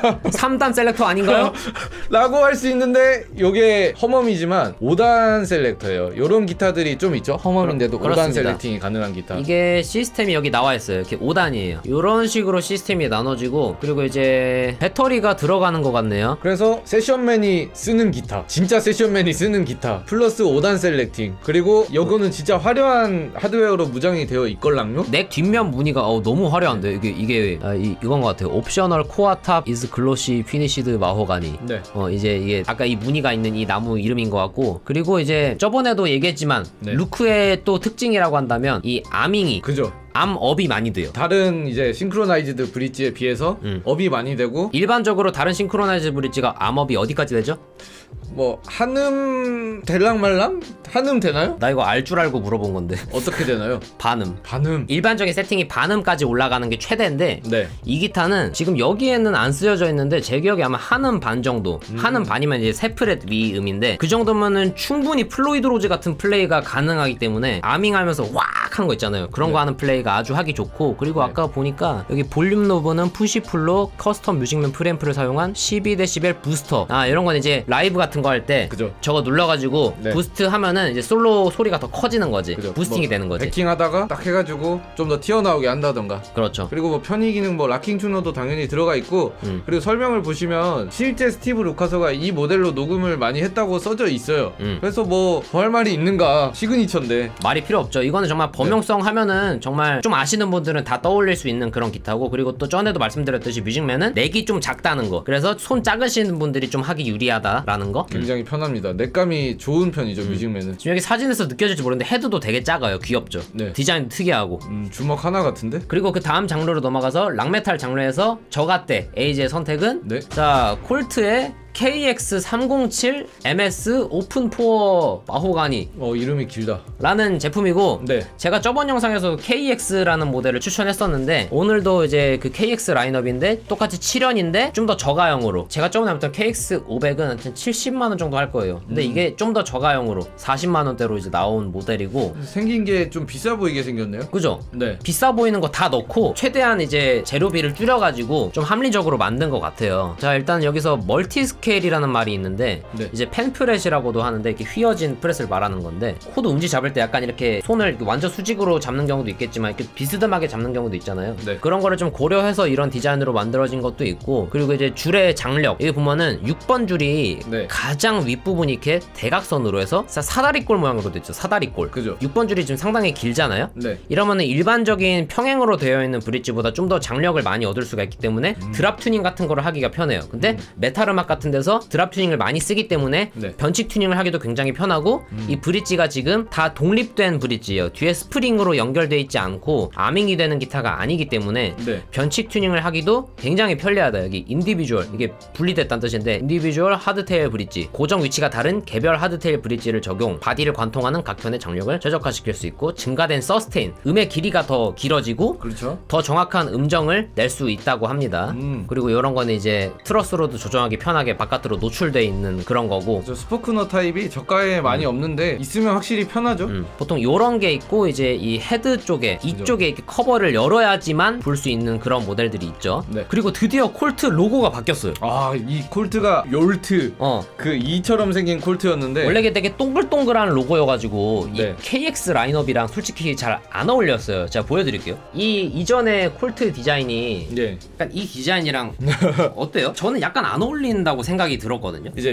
3단 셀렉터 아닌가요? 라고 할 수 있는데 요게 험함이지만 5단 셀렉터예요. 요런 기타들이 좀 있죠. 험함인데도 5단 셀렉팅이 가능한 기타. 이게 시스템이 여기 나와 있어요. 이렇게 5단이에요. 요런 식으로 시스템이 나눠지고 그리고 이제 배터리가 들어가는 것 같네요. 그래서 세션맨이 쓰는 기타, 진짜 세션맨이 쓰는 기타 플러스 5단 셀렉팅, 그리고 요거는 진짜 화려한 하드웨어로 무장이 되어 있걸랑요? 넥 뒷면 무늬가 너무 화려한데 이게 이건 것 같아요. 옵셔널 코어 탑 is glossy finished 마호가니. 이제 이게 아까 이 무늬가 있는 이 나무 이름인 것 같고 그리고 이제 저번에도 얘기했지만 루크의 또 특징이라고 한다면 이 아밍이 그죠. 암업이 많이 돼요. 다른 이제 싱크로나이즈드 브릿지에 비해서 업이 많이 되고 일반적으로 다른 싱크로나이즈 브릿지가 암업이 어디까지 되죠? 뭐 한음 될랑말랑? 한음 되나요? 나 이거 알 줄 알고 물어본 건데 어떻게 되나요? 반음. 일반적인 세팅이 반음까지 올라가는 게 최대인데 이 기타는 지금 여기에는 안 쓰여져 있는데 제 기억에 아마 한음 반 정도. 한음 반이면 이제 3프렛 위 음인데 그 정도면은 충분히 플로이드 로즈 같은 플레이가 가능하기 때문에 아밍하면서 왁 한 거 있잖아요. 그런 거 하는 플레이가 아주 하기 좋고 그리고 아까 보니까 여기 볼륨 노브는 푸시풀로 커스텀 뮤직맨 프리앰프를 사용한 12dB 부스터. 이런 건 이제 라이브 같은 같은 거 할 때 그죠. 저거 눌러가지고 네. 부스트 하면은 이제 솔로 소리가 더 커지는 거지. 그죠. 부스팅이 뭐 되는 거지. 베킹하다가 딱 해가지고 좀 더 튀어나오게 한다던가. 그렇죠. 그리고 뭐 편의 기능 뭐 락킹 튜너도 당연히 들어가 있고 그리고 설명을 보시면 실제 스티브 루카서가 이 모델로 녹음을 많이 했다고 써져 있어요. 그래서 뭐 더할 말이 있는가. 시그니처인데 말이 필요 없죠. 이거는 정말 범용성 하면은 정말 좀 아시는 분들은 다 떠올릴 수 있는 그런 기타고, 그리고 또 전에도 말씀드렸듯이 뮤직맨은 넥이 좀 작다는 거, 그래서 손 작으신 분들이 좀 하기 유리하다라는 거. 굉장히 편합니다. 넥감이 좋은 편이죠. 뮤직맨은. 지금 여기 사진에서 느껴질지 모르는데 헤드도 되게 작아요. 귀엽죠. 네. 디자인도 특이하고. 주먹 하나 같은데? 그리고 그 다음 장르로 넘어가서 락메탈 장르에서 저가때 에이지의 선택은 네. 자, 콜트의 KX307 MS 오픈포어 마호가니 이름이 길다. 라는 제품이고, 네. 제가 저번 영상에서 KX라는 모델을 추천했었는데 오늘도 이제 그 KX 라인업인데 똑같이 7연인데 좀 더 저가형으로, 제가 저번에 했던 KX500은 하여튼 70만원 정도 할 거예요. 근데 이게 좀 더 저가형으로 40만원대로 이제 나온 모델이고, 생긴 게 좀 비싸 보이게 생겼네요. 그죠? 네. 비싸 보이는 거 다 넣고 최대한 이제 재료비를 줄여가지고 좀 합리적으로 만든 것 같아요. 자, 일단 여기서 멀티스케일이라는 말이 있는데 네. 이제 펜프렛이라고도 하는데 이렇게 휘어진 프렛을 말하는 건데, 코드 운지 잡을 때 약간 이렇게 손을 이렇게 완전 수직으로 잡는 경우도 있겠지만 이렇게 비스듬하게 잡는 경우도 있잖아요. 네. 그런 거를 좀 고려해서 이런 디자인으로 만들어진 것도 있고, 그리고 이제 줄의 장력, 여기 보면은 6번 줄이 네. 가장 윗부분이 이렇게 대각선으로 해서 사다리꼴 모양으로 됐죠. 사다리꼴. 그죠. 6번 줄이 지금 상당히 길잖아요. 네. 이러면은 일반적인 평행으로 되어 있는 브릿지보다 좀 더 장력을 많이 얻을 수가 있기 때문에 드랍 튜닝 같은 거를 하기가 편해요. 근데 메탈 음악 같은 데서 드랍 튜닝을 많이 쓰기 때문에 네. 변칙 튜닝을 하기도 굉장히 편하고, 이 브릿지가 지금 다 독립된 브릿지예요. 뒤에 스프링으로 연결되어 있지 않고 아밍이 되는 기타가 아니기 때문에 네. 변칙 튜닝을 하기도 굉장히 편리하다. 여기 인디비주얼, 이게 분리됐다는 뜻인데 인디비주얼 하드테일 브릿지, 고정 위치가 다른 개별 하드테일 브릿지를 적용, 바디를 관통하는 각 편의 장력을 최적화시킬 수 있고, 증가된 서스테인, 음의 길이가 더 길어지고 그렇죠. 더 정확한 음정을 낼 수 있다고 합니다. 그리고 이런 거는 이제 트러스로도 조정하기 편하게 바깥으로 노출돼 있는 그런 거고, 저 스포크너 타입이 저가에 많이 없는데 있으면 확실히 편하죠. 보통 요런 게 있고, 이제 이 헤드 쪽에 이쪽에 이렇게 커버를 열어야지만 볼 수 있는 그런 모델들이 있죠. 네. 그리고 드디어 콜트 로고가 바뀌었어요. 이 콜트가 요르트 그 이처럼 생긴 콜트였는데 원래 이게 되게 동글동글한 로고여가지고 네. 이 KX 라인업이랑 솔직히 잘 안 어울렸어요. 제가 보여드릴게요. 이 이전의 콜트 디자인이 네. 약간 이 디자인이랑 어때요? 저는 약간 안 어울린다고 생각이 들었거든요. 이제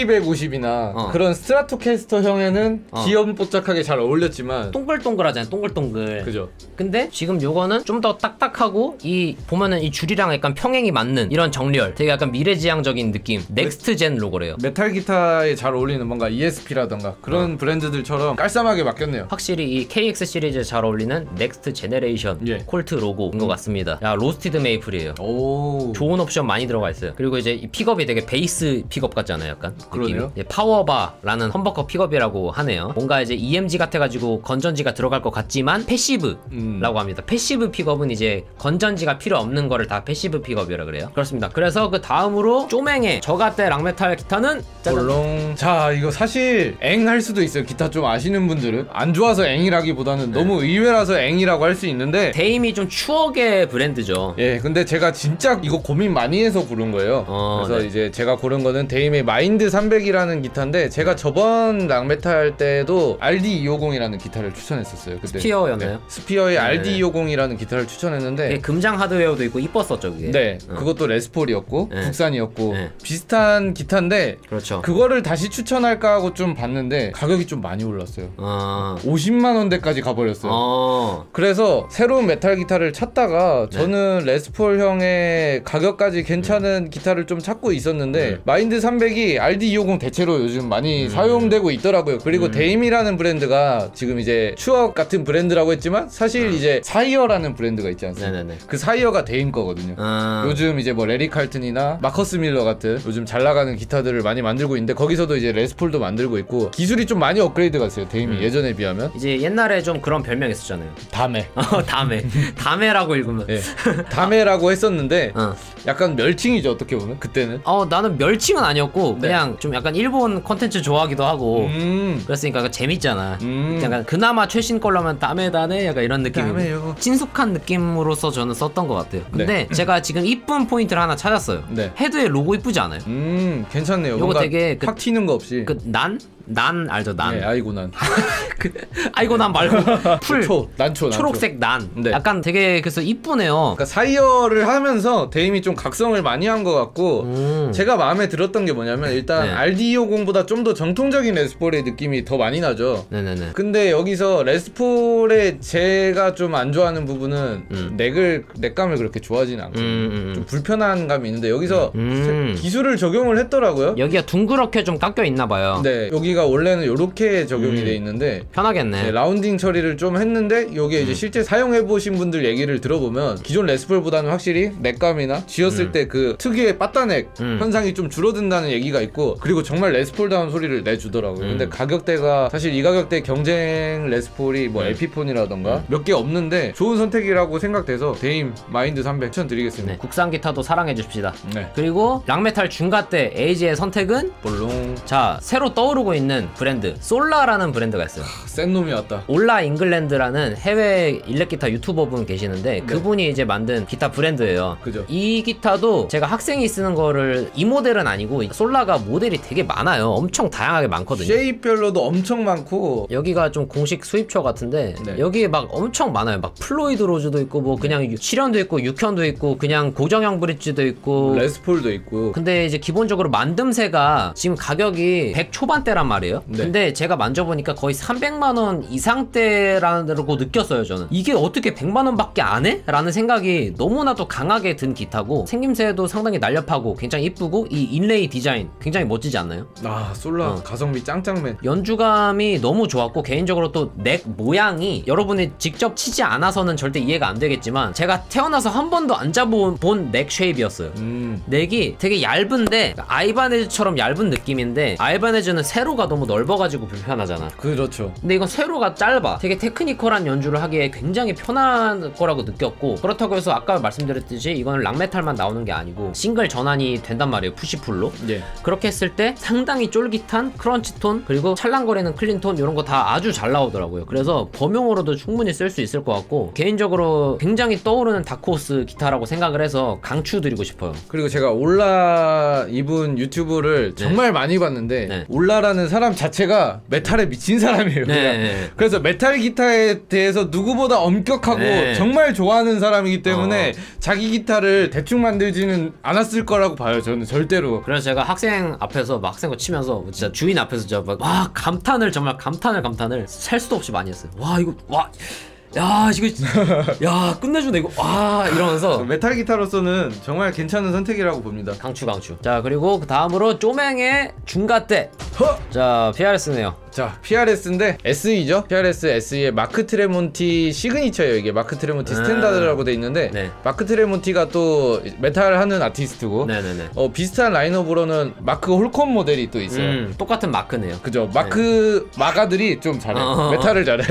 G250이나 그런 스트라토캐스터 형에는 귀염뽀짝하게 잘 어울렸지만 동글동글하잖아요. 동글동글. 그죠. 근데 지금 요거는 좀 더 딱딱하고, 이 보면은 이 줄이랑 약간 평행이 맞는 이런 정렬, 되게 약간 미래지향적인 느낌. 넥스트 젠 로고래요. 메탈 기타에 잘 어울리는 뭔가 ESP라던가 그런 브랜드들처럼 깔쌈하게 바뀌었네요. 확실히 이 KX 시리즈에 잘 어울리는 넥스트 제네레이션 예. 콜트 로고인 것 같습니다. 야, 로스티드 메이플이에요. 오. 좋은 옵션 많이 들어가 있어요. 그리고 이제 이 픽업이 되게 베이스 픽업 같잖아요. 약간 그러네요. 느낌이. 파워바라는 험버커 픽업이라고 하네요. 뭔가 이제 EMG 같아가지고 건전지가 들어갈 것 같지만 패시브라고 합니다. 패시브 픽업은 이제 건전지가 필요 없는 거를 다 패시브 픽업이라 그래요. 그렇습니다. 그래서 그 다음으로 쪼맹의 저가때 락메탈 기타는 짜잔. 볼롱. 자, 이거 사실 앵할 수도 있어요. 기타 좀 아시는 분들은 안 좋아서 앵이라기보다는 너무 의외라서 앵이라고 할 수 있는데, 데임이 좀 추억의 브랜드죠. 예, 근데 제가 진짜 이거 고민 많이 해서 고른 거예요. 그래서 네. 이제 제가 고른 거는 데임의 마인드 300이라는 기타인데, 제가 저번 락메탈 때도 RD250이라는 기타를 추천했었어요. 그때. 스피어였나요? 네. 스피어의 네. RD250이라는 기타를 추천했는데, 금장 하드웨어도 있고 이뻤었죠, 그게. 네, 그것도 레스폴이었고 네. 국산이었고 네. 비슷한 기타인데, 그렇죠. 그거를 다시 추천할까 하고 좀 봤는데 가격이 좀 많이 올랐어요. 50만 원대까지 가버렸어요. 그래서 새로운 메탈 기타를 찾다가 저는 레스폴 형의 가격까지 괜찮은 기타를 좀 찾고 있었는데, 마인드 300이 RD250 대체로 요즘 많이 사용되고 있더라고요. 그리고 데임이라는 브랜드가 지금 이제 추억 같은 브랜드라고 했지만 사실 이제 사이어라는 브랜드가 있지 않습니까? 네네네. 그 사이어가 데임 거거든요. 요즘 이제 뭐 레리 칼튼이나 마커스 밀러 같은 요즘 잘 나가는 기타들을 많이 만들고 있는데, 거기서도 이제 레스폴도 만들고 있고 기술이 좀 많이 업그레이드가 됐어요. 데임이 예전에 비하면. 이제 옛날에 좀 그런 별명 있었잖아요. 다메. 다메라고 읽으면. 예. 다메라고 했었는데 어. 약간 멸칭이죠, 어떻게 보면 그때는. 나는 저는 멸칭은 아니었고 네. 그냥 좀 약간 일본 컨텐츠 좋아하기도 하고 그랬으니까 재밌잖아. 약간 그나마 최신 걸로면 다메다네 약간 이런 느낌이고 다메요. 친숙한 느낌으로서 저는 썼던 것 같아요. 근데 네. 제가 지금 이쁜 포인트를 하나 찾았어요. 네. 헤드에 로고 이쁘지 않아요? 괜찮네요. 요거 뭔가 되게 확 튀는 거 없이. 난 알죠? 난. 네, 아이고 난. 아이고 난 말고 풀 난초. 초록색 난. 네. 약간 되게 그래서 이쁘네요. 그러니까 사이어를 하면서 데임이 좀 각성을 많이 한 것 같고 제가 마음에 들었던 게 뭐냐면 일단 네. RD250보다 좀 더 정통적인 레스폴의 느낌이 더 많이 나죠. 네네네. 근데 여기서 레스폴의 제가 좀 안 좋아하는 부분은 넥감을 그렇게 좋아하지는 않고 좀 불편한 감이 있는데 여기서 기술을 적용을 했더라고요. 여기가 둥그렇게 좀 깎여 있나 봐요. 네, 여기가 원래는 이렇게 적용이 돼 있는데 편하겠네. 네, 라운딩 처리를 좀 했는데 여기에 이제 실제 사용해보신 분들 얘기를 들어보면 기존 레스폴보다는 확실히 넥감이나 쥐었을 때 그 특유의 빠따넥 현상이 좀 줄어든다는 얘기가 있고 그리고 정말 레스폴다운 소리를 내주더라고요. 근데 가격대가 사실 이 가격대 경쟁 레스폴이 뭐 에피폰이라던가 몇 개 없는데 좋은 선택이라고 생각돼서 데임 마인드 300 추천드리겠습니다. 네, 국산 기타도 사랑해 주십시다. 네. 그리고 락메탈 중가대 에이지의 선택은 볼롱. 자 새로 떠오르고 있는 브랜드 솔라라는 브랜드가 있어요. 센 놈이 왔다. 올라 잉글랜드라는 해외 일렉기타 유튜버분 계시는데 그분이 이제 만든 기타 브랜드예요. 그죠. 이 기타도 제가 학생이 쓰는 거를 이 모델은 아니고 솔라가 모델이 되게 많아요. 엄청 다양하게 많거든요. 쉐입별로도 엄청 많고 여기가 좀 공식 수입처 같은데 네. 여기에 막 엄청 많아요. 막 플로이드 로즈도 있고 뭐 그냥 7현도 있고 6현도 있고 그냥 고정형 브릿지도 있고 레스폴도 있고 근데 이제 기본적으로 만듦새가 지금 가격이 100 초반대란 말이에요. 네. 근데 제가 만져보니까 거의 300만원 이상대라고 느꼈어요. 저는 이게 어떻게 100만원 밖에 안 해? 라는 생각이 너무나도 강하게 든 기타고 생김새도 상당히 날렵하고 굉장히 이쁘고 이 인레이 디자인 굉장히 멋지지 않나요? 아 솔라 가성비 짱짱맨. 연주감이 너무 좋았고 개인적으로 또 넥 모양이 여러분이 직접 치지 않아서는 절대 이해가 안 되겠지만 제가 태어나서 한 번도 안 잡아본 넥 쉐입이었어요. 넥이 되게 얇은데 아이바네즈처럼 얇은 느낌인데 아이바네즈는 세로가 너무 넓어가지고 불편하잖아. 그렇죠. 근데 이건 세로가 짧아. 되게 테크니컬한 연주를 하기에 굉장히 편한 거라고 느꼈고 그렇다고 해서 아까 말씀드렸듯이 이거는 락메탈만 나오는 게 아니고 싱글 전환이 된단 말이에요. 푸시풀로. 예. 그렇게 했을 때 상당히 쫄깃한 크런치톤 그리고 찰랑거리는 클린톤 이런 거 다 아주 잘 나오더라고요. 그래서 범용으로도 충분히 쓸 수 있을 것 같고 개인적으로 굉장히 떠오르는 다크호스 기타라고 생각을 해서 강추드리고 싶어요. 그리고 제가 올라 이분 유튜브를 정말 많이 봤는데 네. 올라라는 사람 자체가 메탈에 미친 사람이에요. 네. 그냥. 그래서 메탈 기타에 대해서 누구보다 엄격하고 네. 정말 좋아하는 사람이기 때문에 자기 기타를 대충 만들지는 않았을 거라고 봐요. 저는 절대로. 그래서 제가 학생 앞에서 막 학생 거 치면서 진짜 주인 앞에서 진짜 막 와 감탄을 정말 감탄을 셀 수도 없이 많이 했어요. 와 이거 와 야 이거 야 끝내주네 이거 와 이러면서 메탈 기타로서는 정말 괜찮은 선택이라고 봅니다. 강추. 자 그리고 그 다음으로 쪼맹의 중가대. 자 PRS네요. 자 PRS인데 SE죠. PRS SE의 마크 트레몬티 시그니처예요. 이게 마크 트레몬티 스탠다드라고 돼 있는데 네. 마크 트레몬티가 또 메탈 하는 아티스트고 네네네. 비슷한 라인업으로는 마크 홀콘 모델이 또 있어요. 똑같은 마크네요. 그죠. 마크 마가들이 좀 잘해. 메탈을 잘해.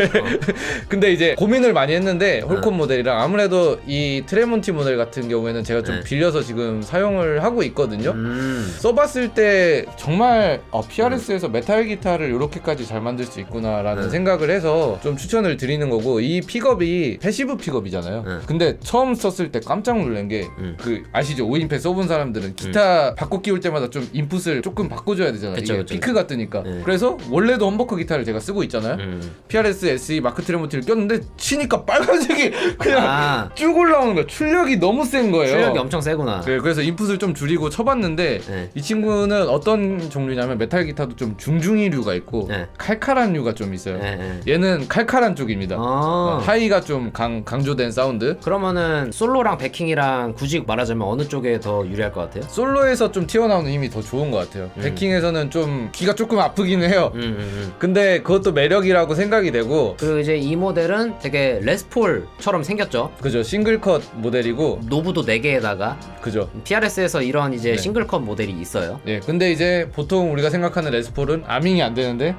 근데 이제 고민을 많이 했는데 홀콘 모델이랑 아무래도 이 트레몬티 모델 같은 경우에는 제가 좀 빌려서 지금 사용을 하고 있거든요. 써봤을 때 정말 PRS에서 메탈 기타를 이렇게까지 잘 만들 수 있구나라는 생각을 해서 좀 추천을 드리는 거고 이 픽업이 패시브 픽업이잖아요. 근데 처음 썼을 때 깜짝 놀란 게 그 아시죠? 5인패 써본 사람들은 기타 바꿔 끼울 때마다 좀 인풋을 조금 바꿔줘야 되잖아요. 그쵸, 이게 그쵸. 피크가 뜨니까. 그래서 원래도 험버커 기타를 제가 쓰고 있잖아요. PRS SE 마크 트레몬티를 꼈는데 치니까 빨간색이 그냥 쭉 올라오는 거야. 출력이 너무 센 거예요. 출력이 엄청 세구나. 네, 그래서 인풋을 좀 줄이고 쳐봤는데 네. 이 친구는 어떤 종류냐면 메탈 기타도 좀 중중이류가 있고 네. 칼칼한 류가 좀 있어요. 네. 얘는 칼칼한 쪽입니다. 아. 하이가 좀 강조된 사운드. 그러면은 솔로랑 베킹이랑 굳이 말하자면 어느 쪽에 더 유리할 것 같아요? 솔로에서 좀 튀어나오는 힘이 더 좋은 것 같아요. 베킹에서는 좀 귀가 조금 아프기는 해요. 근데 그것도 매력이라고 생각이 되고 그리고 이제 이 모델은 되게 레스폴처럼 생겼죠. 그죠. 싱글컷 모델이고 노브도 4개에다가 그죠. PRS에서 이런 이제 싱글컷 모델이 있어요. 네, 근데 이제 보통 우리가 생각하는 레스폴은 아밍이 안 되는데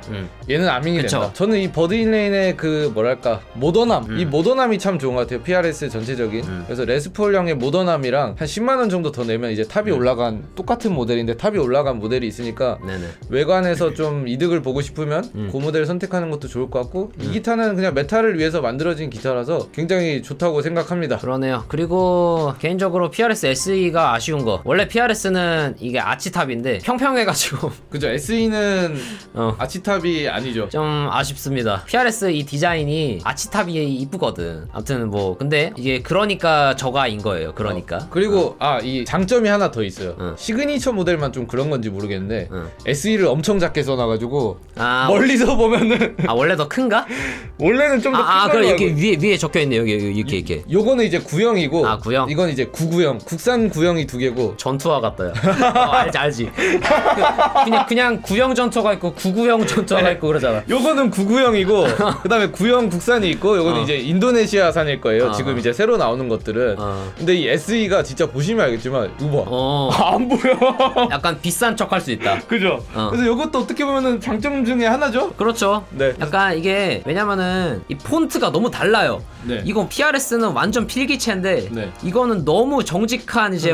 얘는 아밍이 그쵸. 된다. 저는 이 버드 인레인의 그 뭐랄까 모던함, 이 모던함이 참 좋은 것 같아요. PRS 전체적인. 그래서 레스폴형의 모던함이랑 한 10만원 정도 더 내면 이제 탑이 올라간 똑같은 모델인데 탑이 올라간 모델이 있으니까 네네. 외관에서 좀 이득을 보고 싶으면 그 모델을 선택하는 것도 좋을 것 같고 이 기타는 그냥 메탈을 위해서 만들어진 기타라서 굉장히 좋다고 생각합니다. 그러네요. 그리고 개인적으로 PRS SE가 아쉬운 거, 원래 PRS는 이게 아치탑인데 평평해가지고 그죠. SE는 어. 아치탑이 아니죠. 좀 아쉽습니다. PRS 이 디자인이 아치탑이 이쁘거든. 아무튼 뭐 근데 이게 그러니까 저가인 거예요. 그러니까. 그리고 이 장점이 하나 더 있어요. 응. 시그니처 모델만 좀 그런 건지 모르겠는데 응. SE를 엄청 작게 써놔가지고 아, 멀리서 보면은 원래 더 큰가? 원래는 좀 더 큰 그래 걸로 이렇게 알고 위에 적혀 있네. 여기 이렇게. 요거는 이제 구형이고 구형? 이건 이제 구구형 국산 구형이 두 개고 전투화 같다 야. 알지. 그냥 구형 전투가 있고 구구형 전투가 있고 그러잖아. 요거는 구구형이고 그다음에 구형 국산이 있고 요거는 이제 인도네시아산일 거예요. 지금 이제 새로 나오는 것들은. 근데 이 SE가 진짜 보시면 알겠지만 이거 봐. 안 보여. 약간 비싼 척 할 수 있다. 그죠? 그래서 요것도 어떻게 보면은 장점 중에 하나죠? 그렇죠. 네. 약간 이게 왜냐면은 이 폰트가 너무 달라요. 네. 이건 PRS는 완전 필기체인데 네. 이거는 너무 정직한 이제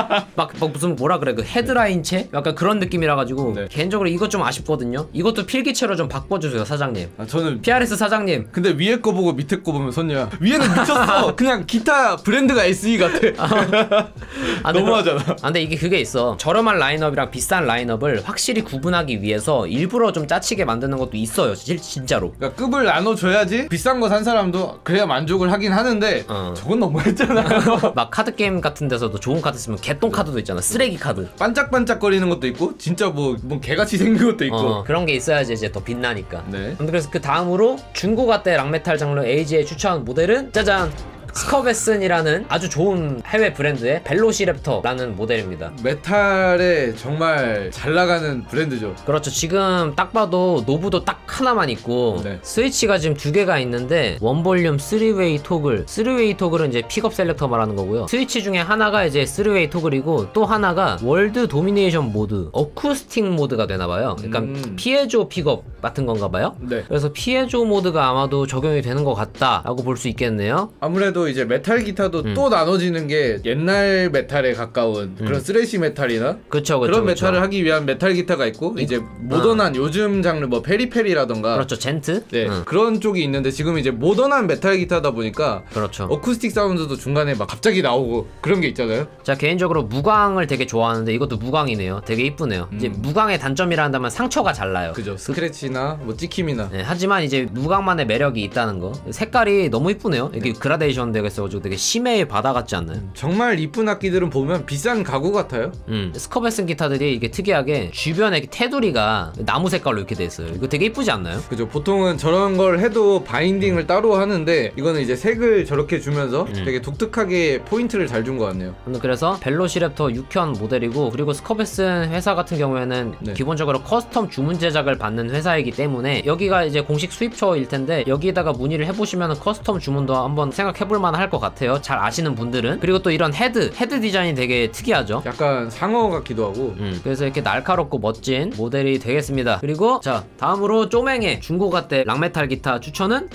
막 무슨 뭐라 그래 그 헤드라인체 약간 그런 느낌이라 가지고 네. 개인적으로 이것 좀 아쉽거든요. 이것도 필기체로 좀 바꿔주세요 사장님. 저는 PRS 사장님. 근데 위에 거 보고 밑에 거 보면 손녀야 위에는 미쳤어. 그냥 기타 브랜드가 SE 같아. 너무하잖아. 근데 이게 그게 있어. 저렴한 라인업이랑 비싼 라인업을 확실히 구분하기 위해서 일부러 좀 짜치게 만드는 것도 있어요. 진짜로. 그러니까 급을 나눠줘야지 비싼 거 산 사람도 그래야 만족을 하긴 하는데 저건 너무했잖아. 막 카드 게임 같은 데서도 좋은 카드 쓰면 개똥 카드도 있잖아. 쓰레기 카드. 반짝반짝거리는 것도 있고 진짜 뭐 개같이 생긴 것도 있고. 그런 게 있어야지 이제 더 빛나니까. 네. 근데 그래서 그 다음으로 중고가 때 락메탈 장르 에이지에 추천 모델은 짜잔! 스커베슨이라는 아주 좋은 해외 브랜드의 벨로시랩터라는 모델입니다. 메탈에 정말 잘 나가는 브랜드죠. 그렇죠. 지금 딱 봐도 노브도 딱 하나만 있고 네. 스위치가 지금 두 개가 있는데 원볼륨 3웨이 토글 3웨이 토글은 이제 픽업 셀렉터 말하는 거고요. 스위치 중에 하나가 이제 3웨이 토글이고 또 하나가 월드 도미네이션 모드 어쿠스틱 모드가 되나봐요. 그러니까 피에조 픽업 같은 건가 봐요. 네. 그래서 피에조 모드가 아마도 적용이 되는 것 같다라고 볼 수 있겠네요. 아무래도 이제 메탈 기타도 또 나눠지는 게 옛날 메탈에 가까운 그런 스레시 메탈이나 그쵸. 그런 메탈을 하기 위한 메탈 기타가 있고 이제 모던한 요즘 장르 뭐 페리페리라던가 그렇죠. 젠트? 네 그런 쪽이 있는데 지금 이제 모던한 메탈 기타다 보니까 그렇죠. 어쿠스틱 사운드도 중간에 막 갑자기 나오고 그런 게 있잖아요. 자, 개인적으로 무광을 되게 좋아하는데 이것도 무광이네요. 되게 이쁘네요. 이제 무광의 단점이라 한다면 상처가 잘 나요. 그죠. 스크래치나 뭐 찍힘이나. 네, 하지만 이제 무광만의 매력이 있다는 거. 색깔이 너무 이쁘네요. 이게 그라데이션 되어 있어가지고 되게 심해의 바다 같지 않나요? 정말 이쁜 악기들은 보면 비싼 가구 같아요. 스커베슨 기타들이 이게 특이하게 주변에 테두리가 나무 색깔로 이렇게 돼 있어요. 이거 되게 이쁘지 않나요? 그죠. 보통은 저런 걸 해도 바인딩을 따로 하는데 이거는 이제 색을 저렇게 주면서 되게 독특하게 포인트를 잘 준 것 같네요. 그래서 벨로시랩터 6현 모델이고 그리고 스커베슨 회사 같은 경우에는 네. 기본적으로 커스텀 주문 제작을 받는 회사이기 때문에 여기가 이제 공식 수입처일 텐데 여기에다가 문의를 해보시면 커스텀 주문도 한번 생각해볼 만할 것 같아요. 잘 아시는 분들은. 그리고 또 이런 헤드 디자인이 되게 특이하죠. 약간 상어 같기도 하고. 그래서 이렇게 날카롭고 멋진 모델이 되겠습니다. 그리고 자 다음으로 쪼맹의 중고가 때 락메탈 기타 추천은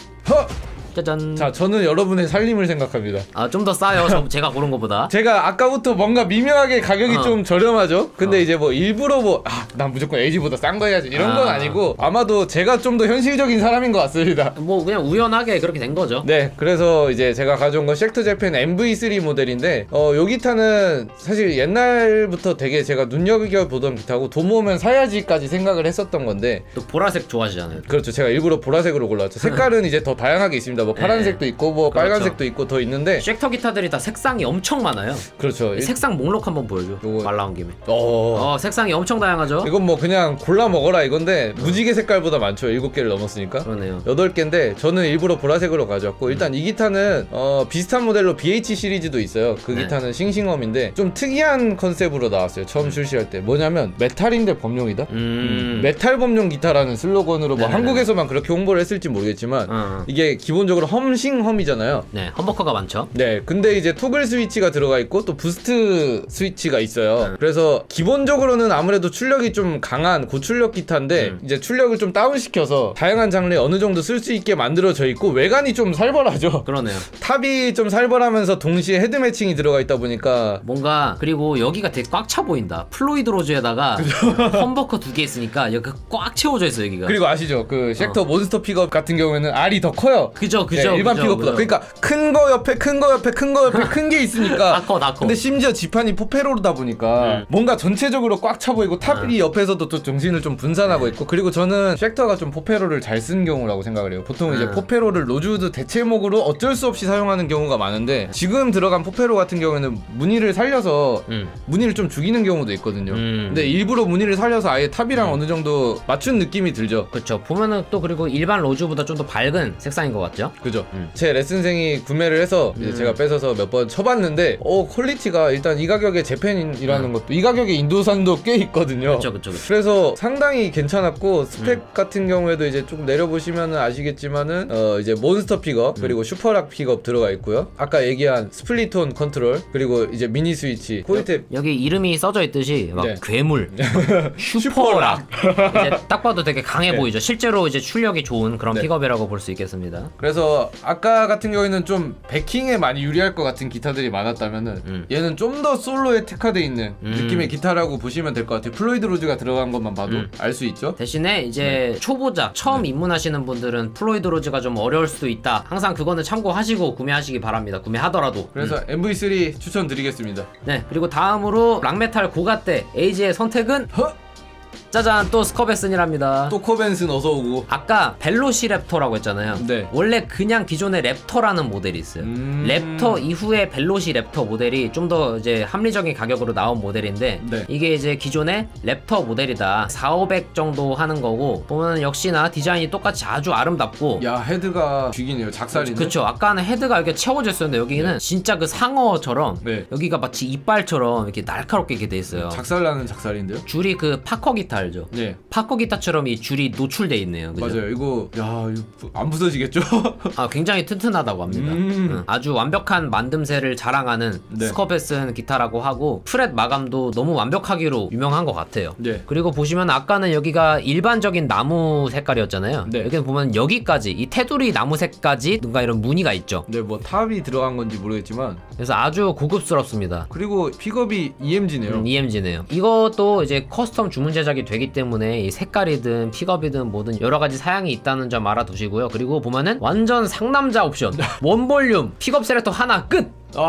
짜잔. 자, 저는 여러분의 살림을 생각합니다. 좀 더 싸요. 제가 고른 것보다. 제가 아까부터 뭔가 미묘하게 가격이 좀 저렴하죠. 근데 이제 뭐 일부러 난 무조건 LG보다 싼 거 해야지 이런 건 아니고 아마도 제가 좀 더 현실적인 사람인 것 같습니다. 뭐 그냥 우연하게 그렇게 된 거죠. 네, 그래서 이제 제가 가져온 건 쉑터 재팬 MV3 모델인데 요 기타는 사실 옛날부터 되게 제가 눈여겨보던 기타고 돈 모으면 사야지까지 생각을 했었던 건데 또 보라색 좋아하시잖아요. 그렇죠. 제가 일부러 보라색으로 골랐죠. 색깔은 이제 더 다양하게 있습니다. 뭐 파란색도 있고 뭐 그렇죠. 빨간색도 있고 더 있는데 쉑터 기타들이 다 색상이 엄청 많아요. 그렇죠. 색상 목록 한번 보여줘. 말 나온 김에. 색상이 엄청 다양하죠. 이건 뭐 그냥 골라 먹어라 이건데 무지개 색깔보다 많죠. 7개를 넘었으니까. 그러네요. 8개인데 저는 일부러 보라색으로 가져왔고 일단 이 기타는 비슷한 모델로 BH 시리즈도 있어요. 그 네. 기타는 싱싱엄인데 좀 특이한 컨셉으로 나왔어요. 처음 출시할 때. 뭐냐면 메탈인데 범용이다. 메탈 범용 기타라는 슬로건으로 뭐 네네네. 한국에서만 그렇게 홍보를 했을지 모르겠지만 이게 기본적으로 기본적으로 험싱 네, 험버커가 많죠. 네, 근데 이제 토글 스위치가 들어가 있고 또 부스트 스위치가 있어요. 그래서 기본적으로는 아무래도 출력이 좀 강한 고출력 기타인데 이제 출력을 좀 다운시켜서 다양한 장르에 어느 정도 쓸 수 있게 만들어져 있고 외관이 좀 살벌하죠. 그러네요. 탑이 좀 살벌하면서 동시에 헤드 매칭이 들어가 있다 보니까 뭔가 그리고 여기가 되게 꽉 차 보인다. 플로이드 로즈에다가 험버커 2개 있으니까 여기 꽉 채워져 있어 여기가. 그리고 아시죠? 그 쉑터 몬스터 픽업 같은 경우에는 R이 더 커요. 그죠. 네, 일반 픽업보다. 그러니까 큰 거 옆에 큰 거 옆에 큰 거 옆에 큰 게 있으니까. 다 커. 근데 심지어 지판이 포페로다 보니까 뭔가 전체적으로 꽉 차 보이고 탑이 옆에서도 또 정신을 좀 분산하고 있고. 그리고 저는 쉑터가 좀 포페로를 잘 쓴 경우라고 생각을 해요. 보통 이제 포페로를 로즈우드 대체목으로 어쩔 수 없이 사용하는 경우가 많은데 지금 들어간 포페로 같은 경우에는 무늬를 살려서 무늬를 좀 죽이는 경우도 있거든요. 근데 일부러 무늬를 살려서 아예 탑이랑 어느 정도 맞춘 느낌이 들죠. 그렇죠. 보면은 또 그리고 일반 로즈보다 좀 더 밝은 색상인 것 같죠? 그죠. 제 레슨생이 구매를 해서 이제 제가 뺏어서 몇 번 쳐봤는데 퀄리티가 일단 이 가격에 재팬이라는 것도 이 가격에 인도산도 꽤 있거든요. 그쵸. 그래서 상당히 괜찮았고 스펙 같은 경우에도 이제 조금 내려보시면은 아시겠지만은 이제 몬스터 픽업 그리고 슈퍼락 픽업 들어가 있고요. 아까 얘기한 스플리톤 컨트롤 그리고 이제 미니 스위치 코이탭 여기 이름이 써져 있듯이 막 네. 괴물 슈퍼락 이제 딱 봐도 되게 강해 보이죠. 실제로 이제 출력이 좋은 그런 픽업이라고 볼 수 있겠습니다. 그래서 아까 같은 경우에는 좀 베킹에 많이 유리할 것 같은 기타들이 많았다면은 얘는 좀 더 솔로에 특화되어 있는 느낌의 기타라고 보시면 될 것 같아요. 플로이드 로즈가 들어간 것만 봐도 알 수 있죠. 대신에 이제 초보자 처음 입문하시는 분들은 플로이드 로즈가 좀 어려울 수도 있다. 항상 그거는 참고하시고 구매하시기 바랍니다. 구매하더라도. 그래서 MV3 추천드리겠습니다. 네, 그리고 다음으로 락메탈 고가대 에이지의 선택은 짜잔, 또 스커베슨이랍니다. 또 코벤슨 어서오고. 아까 벨로시랩터라고 했잖아요. 네. 원래 그냥 기존의 랩터라는 모델이 있어요. 랩터 이후에 벨로시랩터 모델이 좀 더 이제 합리적인 가격으로 나온 모델인데 네. 이게 이제 기존의 랩터 모델이다. 4,500 정도 하는 거고 보면 역시나 디자인이 똑같이 아주 아름답고. 야, 헤드가 죽이네요. 작살이네. 그쵸. 아까는 헤드가 이렇게 채워져 있었는데 여기는 진짜 그 상어처럼 여기가 마치 이빨처럼 이렇게 날카롭게 이렇게 돼 있어요. 작살나는 작살인데요? 줄이 그 파커 기타 알죠? 네. 파커 기타처럼 이 줄이 노출돼 있네요. 그죠? 맞아요. 이거 안 부서지겠죠? 굉장히 튼튼하다고 합니다. 아주 완벽한 만듦새를 자랑하는 스커베슨 기타라고 하고 프렛 마감도 너무 완벽하기로 유명한 것 같아요. 그리고 보시면 아까는 여기가 일반적인 나무 색깔이었잖아요. 여기는 보면 여기까지 이 테두리 나무색까지 뭔가 이런 무늬가 있죠. 네, 뭐 탑이 들어간 건지 모르겠지만 그래서 아주 고급스럽습니다. 그리고 픽업이 EMG네요. EMG네요. 이것도 이제 커스텀 주문 제작이 되기 때문에 이 색깔이든 픽업이든 뭐든 여러가지 사양이 있다는 점 알아두시고요. 그리고 보면은 완전 상남자 옵션 원볼륨 픽업 셀렉터 하나 끝!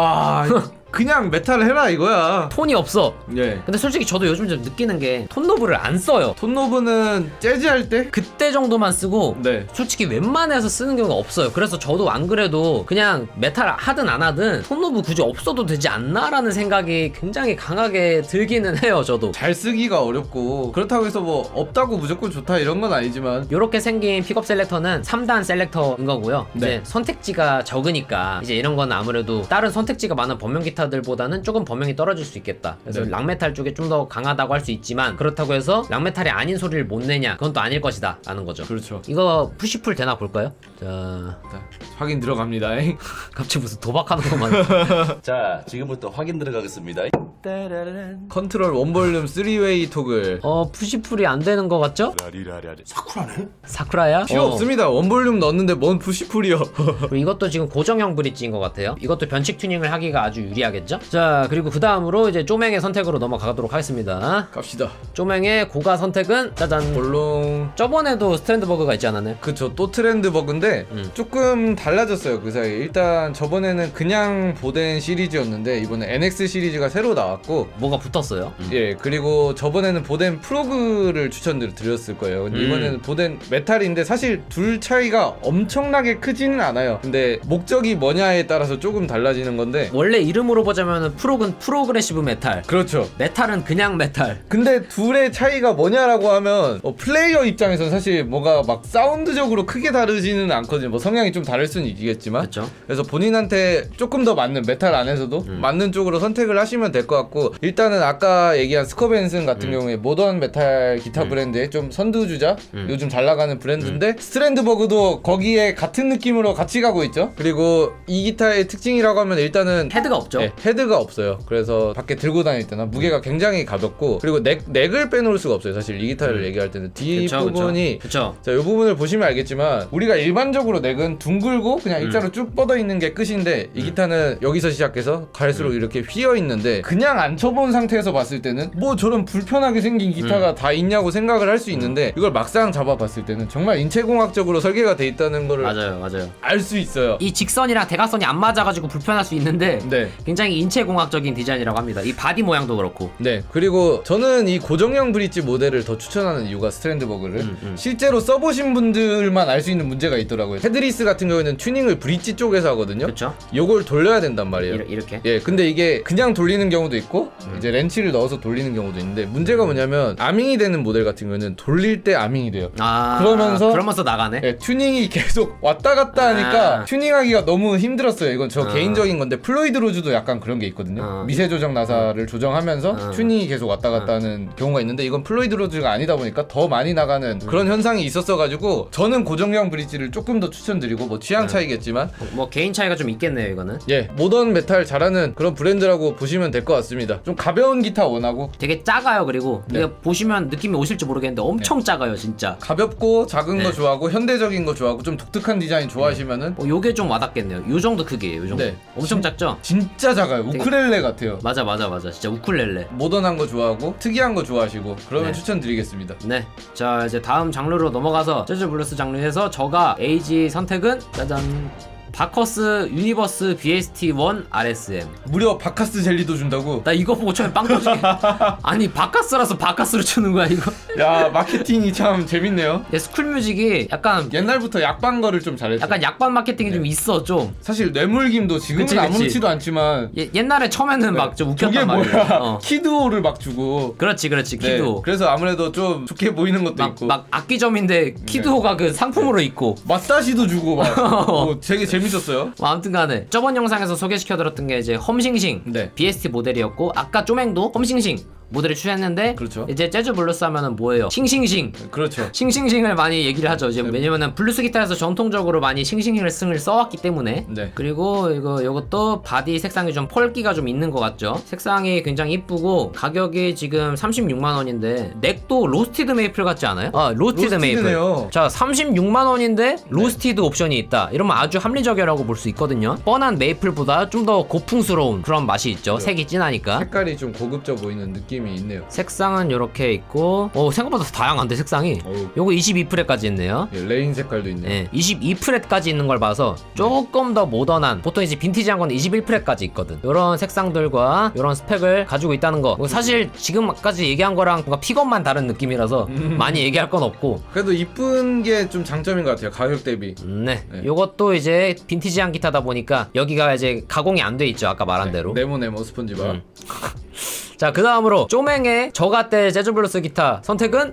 그냥 메탈을 해라 이거야. 톤이 없어. 네. 근데 솔직히 저도 요즘 좀 느끼는 게 톤노브를 안 써요. 톤노브는 재즈 할 때? 그때 정도만 쓰고 네. 솔직히 웬만해서 쓰는 경우가 없어요. 그래서 저도 안 그래도 그냥 메탈 하든 안 하든 톤노브 굳이 없어도 되지 않나 라는 생각이 굉장히 강하게 들기는 해요. 저도 잘 쓰기가 어렵고 그렇다고 해서 뭐 없다고 무조건 좋다 이런 건 아니지만 이렇게 생긴 픽업 셀렉터는 3단 셀렉터인 거고요. 이제 선택지가 적으니까 이제 이런 건 아무래도 다른 선택지가 많은 범용 기타들보다는 조금 범용이 떨어질 수 있겠다. 그래서 락메탈 쪽에 좀 더 강하다고 할 수 있지만 그렇다고 해서 락메탈이 아닌 소리를 못 내냐 그건 또 아닐 것이다 라는 거죠. 그렇죠. 이거 푸시풀 되나 볼까요? 자, 확인 들어갑니다. 갑자기 무슨 도박하는 것만. 자, 지금부터 확인 들어가겠습니다. 컨트롤 원볼륨 3웨이 토글. 푸시풀이 안 되는 것 같죠? 사쿠라네? 사쿠라야? 필요 없습니다. 원볼륨 넣었는데 뭔 푸시풀이요. 그리고 이것도 지금 고정형 브릿지인 것 같아요. 이것도 변칙 튜닝을 하기가 아주 유리하겠죠? 자, 그리고 그 다음으로 이제 쪼맹의 선택으로 넘어가도록 하겠습니다. 갑시다. 쪼맹의 고가 선택은 짜잔. 볼롱. 저번에도 스트랜드버그가 있지 않았나요? 그쵸, 또 트렌드버그인데 조금 달라졌어요. 그 사이. 일단 저번에는 그냥 보덴 시리즈였는데 이번에 NX 시리즈가 새로 나왔고 뭐가 붙었어요? 예, 그리고 저번에는 보덴 프로그를 추천드렸을 거예요. 근데 이번에는 보덴 메탈인데 사실 둘 차이가 엄청나게 크지는 않아요. 근데 목적이 뭐냐에 따라서 조금 달라지는 건데 원래 이름으로 보자면 프로그는 프로그레시브 메탈, 그렇죠. 메탈은 그냥 메탈. 근데 둘의 차이가 뭐냐라고 하면 플레이어 입장에서는 사실 뭐가 막 사운드적으로 크게 다르지는 않거든요. 뭐 성향이 좀 다를 수는 있겠지만 그렇죠. 그래서 본인한테 조금 더 맞는 메탈 안에서도 맞는 쪽으로 선택을 하시면 될 것 같고, 일단은 아까 얘기한 스커벤슨 같은 경우에 모던 메탈 기타 브랜드의 좀 선두주자, 요즘 잘 나가는 브랜드인데 스트랜드버그도 거기에 같은 느낌으로 같이 가고 있죠. 그리고 이 기타의 특징이라고 하면 일단은 헤드가 없죠. 네, 헤드가 없어요. 그래서 밖에 들고 다닐 때나 무게가 굉장히 가볍고, 그리고 넥을 빼놓을 수가 없어요. 사실 이 기타를 얘기할 때는 뒷부분이 그쵸. 자, 이 부분을 보시면 알겠지만 우리가 일반적으로 넥은 둥글고 그냥 일자로 쭉 뻗어 있는 게 끝인데, 이 기타는 여기서 시작해서 갈수록 이렇게 휘어 있는데, 그냥 안 쳐본 상태에서 봤을 때는 뭐 저런 불편하게 생긴 기타가 다 있냐고 생각을 할 수 있는데, 이걸 막상 잡아봤을 때는 정말 인체공학적으로 설계가 돼 있다는 거를 맞아요. 알 수 있어요. 이 직선이랑 대각선이 안 맞아가지고 불편할 수 있는데 네. 굉장히 인체공학적인 디자인이라고 합니다. 이 바디 모양도 그렇고. 네, 그리고 저는 이 고정형 브릿지 모델을 더 추천하는 이유가 스트랜드버그를 실제로 써보신 분들만 알 수 있는 문제가 있더라고요. 헤드리스 같은 경우에는 튜닝을 브릿지 쪽에서 하거든요. 그쵸. 요걸 돌려야 된단 말이에요. 이렇게. 예, 근데 이게 그냥 돌리는 경우도 있고 이제 렌치를 넣어서 돌리는 경우도 있는데, 문제가 뭐냐면 아밍이 되는 모델 같은 경우에는 돌릴 때 아밍이 돼요. 그러면서 나가네. 예, 튜닝이 계속 왔다 갔다 하니까 튜닝하기가 너무 힘들었어요. 이건 저 개인적인 건데, 플로이드 로즈도 약간 그런 게 있거든요. 미세 조정 나사를 조정하면서 튜닝이 계속 왔다 갔다 하는 경우가 있는데, 이건 플로이드 로즈가 아니다 보니까 더 많이 나가는 그런 현상이 있었어가지고 저는 고정형 브릿지를 조금 더 추천드리고, 뭐 취향 차이겠지만 뭐 개인 차이가 좀 있겠네요 이거는. 예, 모던 메탈 잘하는 그런 브랜드라고 보시면 될 것 같습니다. 좀 가벼운 기타 원하고, 되게 작아요. 그리고 이게 보시면 느낌이 오실지 모르겠는데 엄청 작아요 진짜. 가볍고 작은 거 좋아하고 현대적인 거 좋아하고 좀 독특한 디자인 좋아하시면은 요게 좀 와닿겠네요. 요 정도 크기예요. 요 정도. 네. 엄청 작죠? 진짜 작아요. 우쿨렐레 같아요. 맞아. 진짜 우쿨렐레. 모던한 거 좋아하고 특이한 거 좋아하시고 그러면 네. 추천드리겠습니다. 네. 자, 이제 다음 장르로 넘어가서 재즈 블루스 장르에서 저가 에이지 선택은 짜잔. 바커스 유니버스 BST1 RSM. 무려 바카스 젤리도 준다고? 나 이거 보고 처음에 빵 터지게. 아니 바카스라서 바카스로 주는 거야 이거. 야, 마케팅이 참 재밌네요. 스쿨 뮤직이 약간 옛날부터 약반 거를 좀 잘했죠. 약간 약반 마케팅이 좀 있어 좀. 사실 뇌물김도 지금은 그치. 아무렇지도 않지만 옛날에 처음에는 막 좀 웃겼단 말이야. 저게 뭐야? 키드오를 막 주고. 그렇지 네, 키드오. 그래서 아무래도 좀 좋게 보이는 것도 있고. 막 악기점인데 키드오가 그 상품으로 있고. 마사지도 주고 막. 되게 재밌었어요. 아무튼간에 저번 영상에서 소개시켜드렸던 게 이제 험싱싱 네. BST 모델이었고, 아까 쪼맹도 험싱싱 모델을 추천했는데, 그렇죠. 이제 재즈 블루스 하면은 뭐예요? 싱싱싱. 그렇죠. 싱싱싱을 많이 얘기를 하죠. 이제 왜냐면은 블루스 기타에서 전통적으로 많이 싱싱싱을 써왔기 때문에. 네. 그리고 이것도 바디 색상이 좀 펄기가 좀 있는 것 같죠. 색상이 굉장히 이쁘고 가격이 지금 36만 원인데 넥도 로스티드 메이플 같지 않아요? 로스티드 메이플. 자, 36만 원인데 로스티드 옵션이 있다. 이러면 아주 합리적이라고 볼 수 있거든요. 뻔한 메이플보다 좀 더 고풍스러운 그런 맛이 있죠. 색이 진하니까. 색깔이 좀 고급져 보이는 느낌이 있네요. 색상은 이렇게 있고, 생각보다 다양한데 색상이. 요거 22프렛까지 있네요. 예, 레인 색깔도 있네요. 네, 22프렛까지 있는 걸 봐서 조금 더 모던한, 보통 이제 빈티지한 건 21프렛까지 있거든. 요런 색상들과 요런 스펙을 가지고 있다는 거. 사실 지금까지 얘기한 거랑 뭔가 픽업만 다른 느낌이라서 많이 얘기할 건 없고, 그래도 이쁜 게 좀 장점인 것 같아요, 가격 대비. 네. 요것도 이제 빈티지한 기타다 보니까 여기가 이제 가공이 안 돼 있죠, 아까 말한 대로. 네모 스펀지바. 자, 그 다음으로 쪼맹의 저가대 재즈 블루스 기타 선택은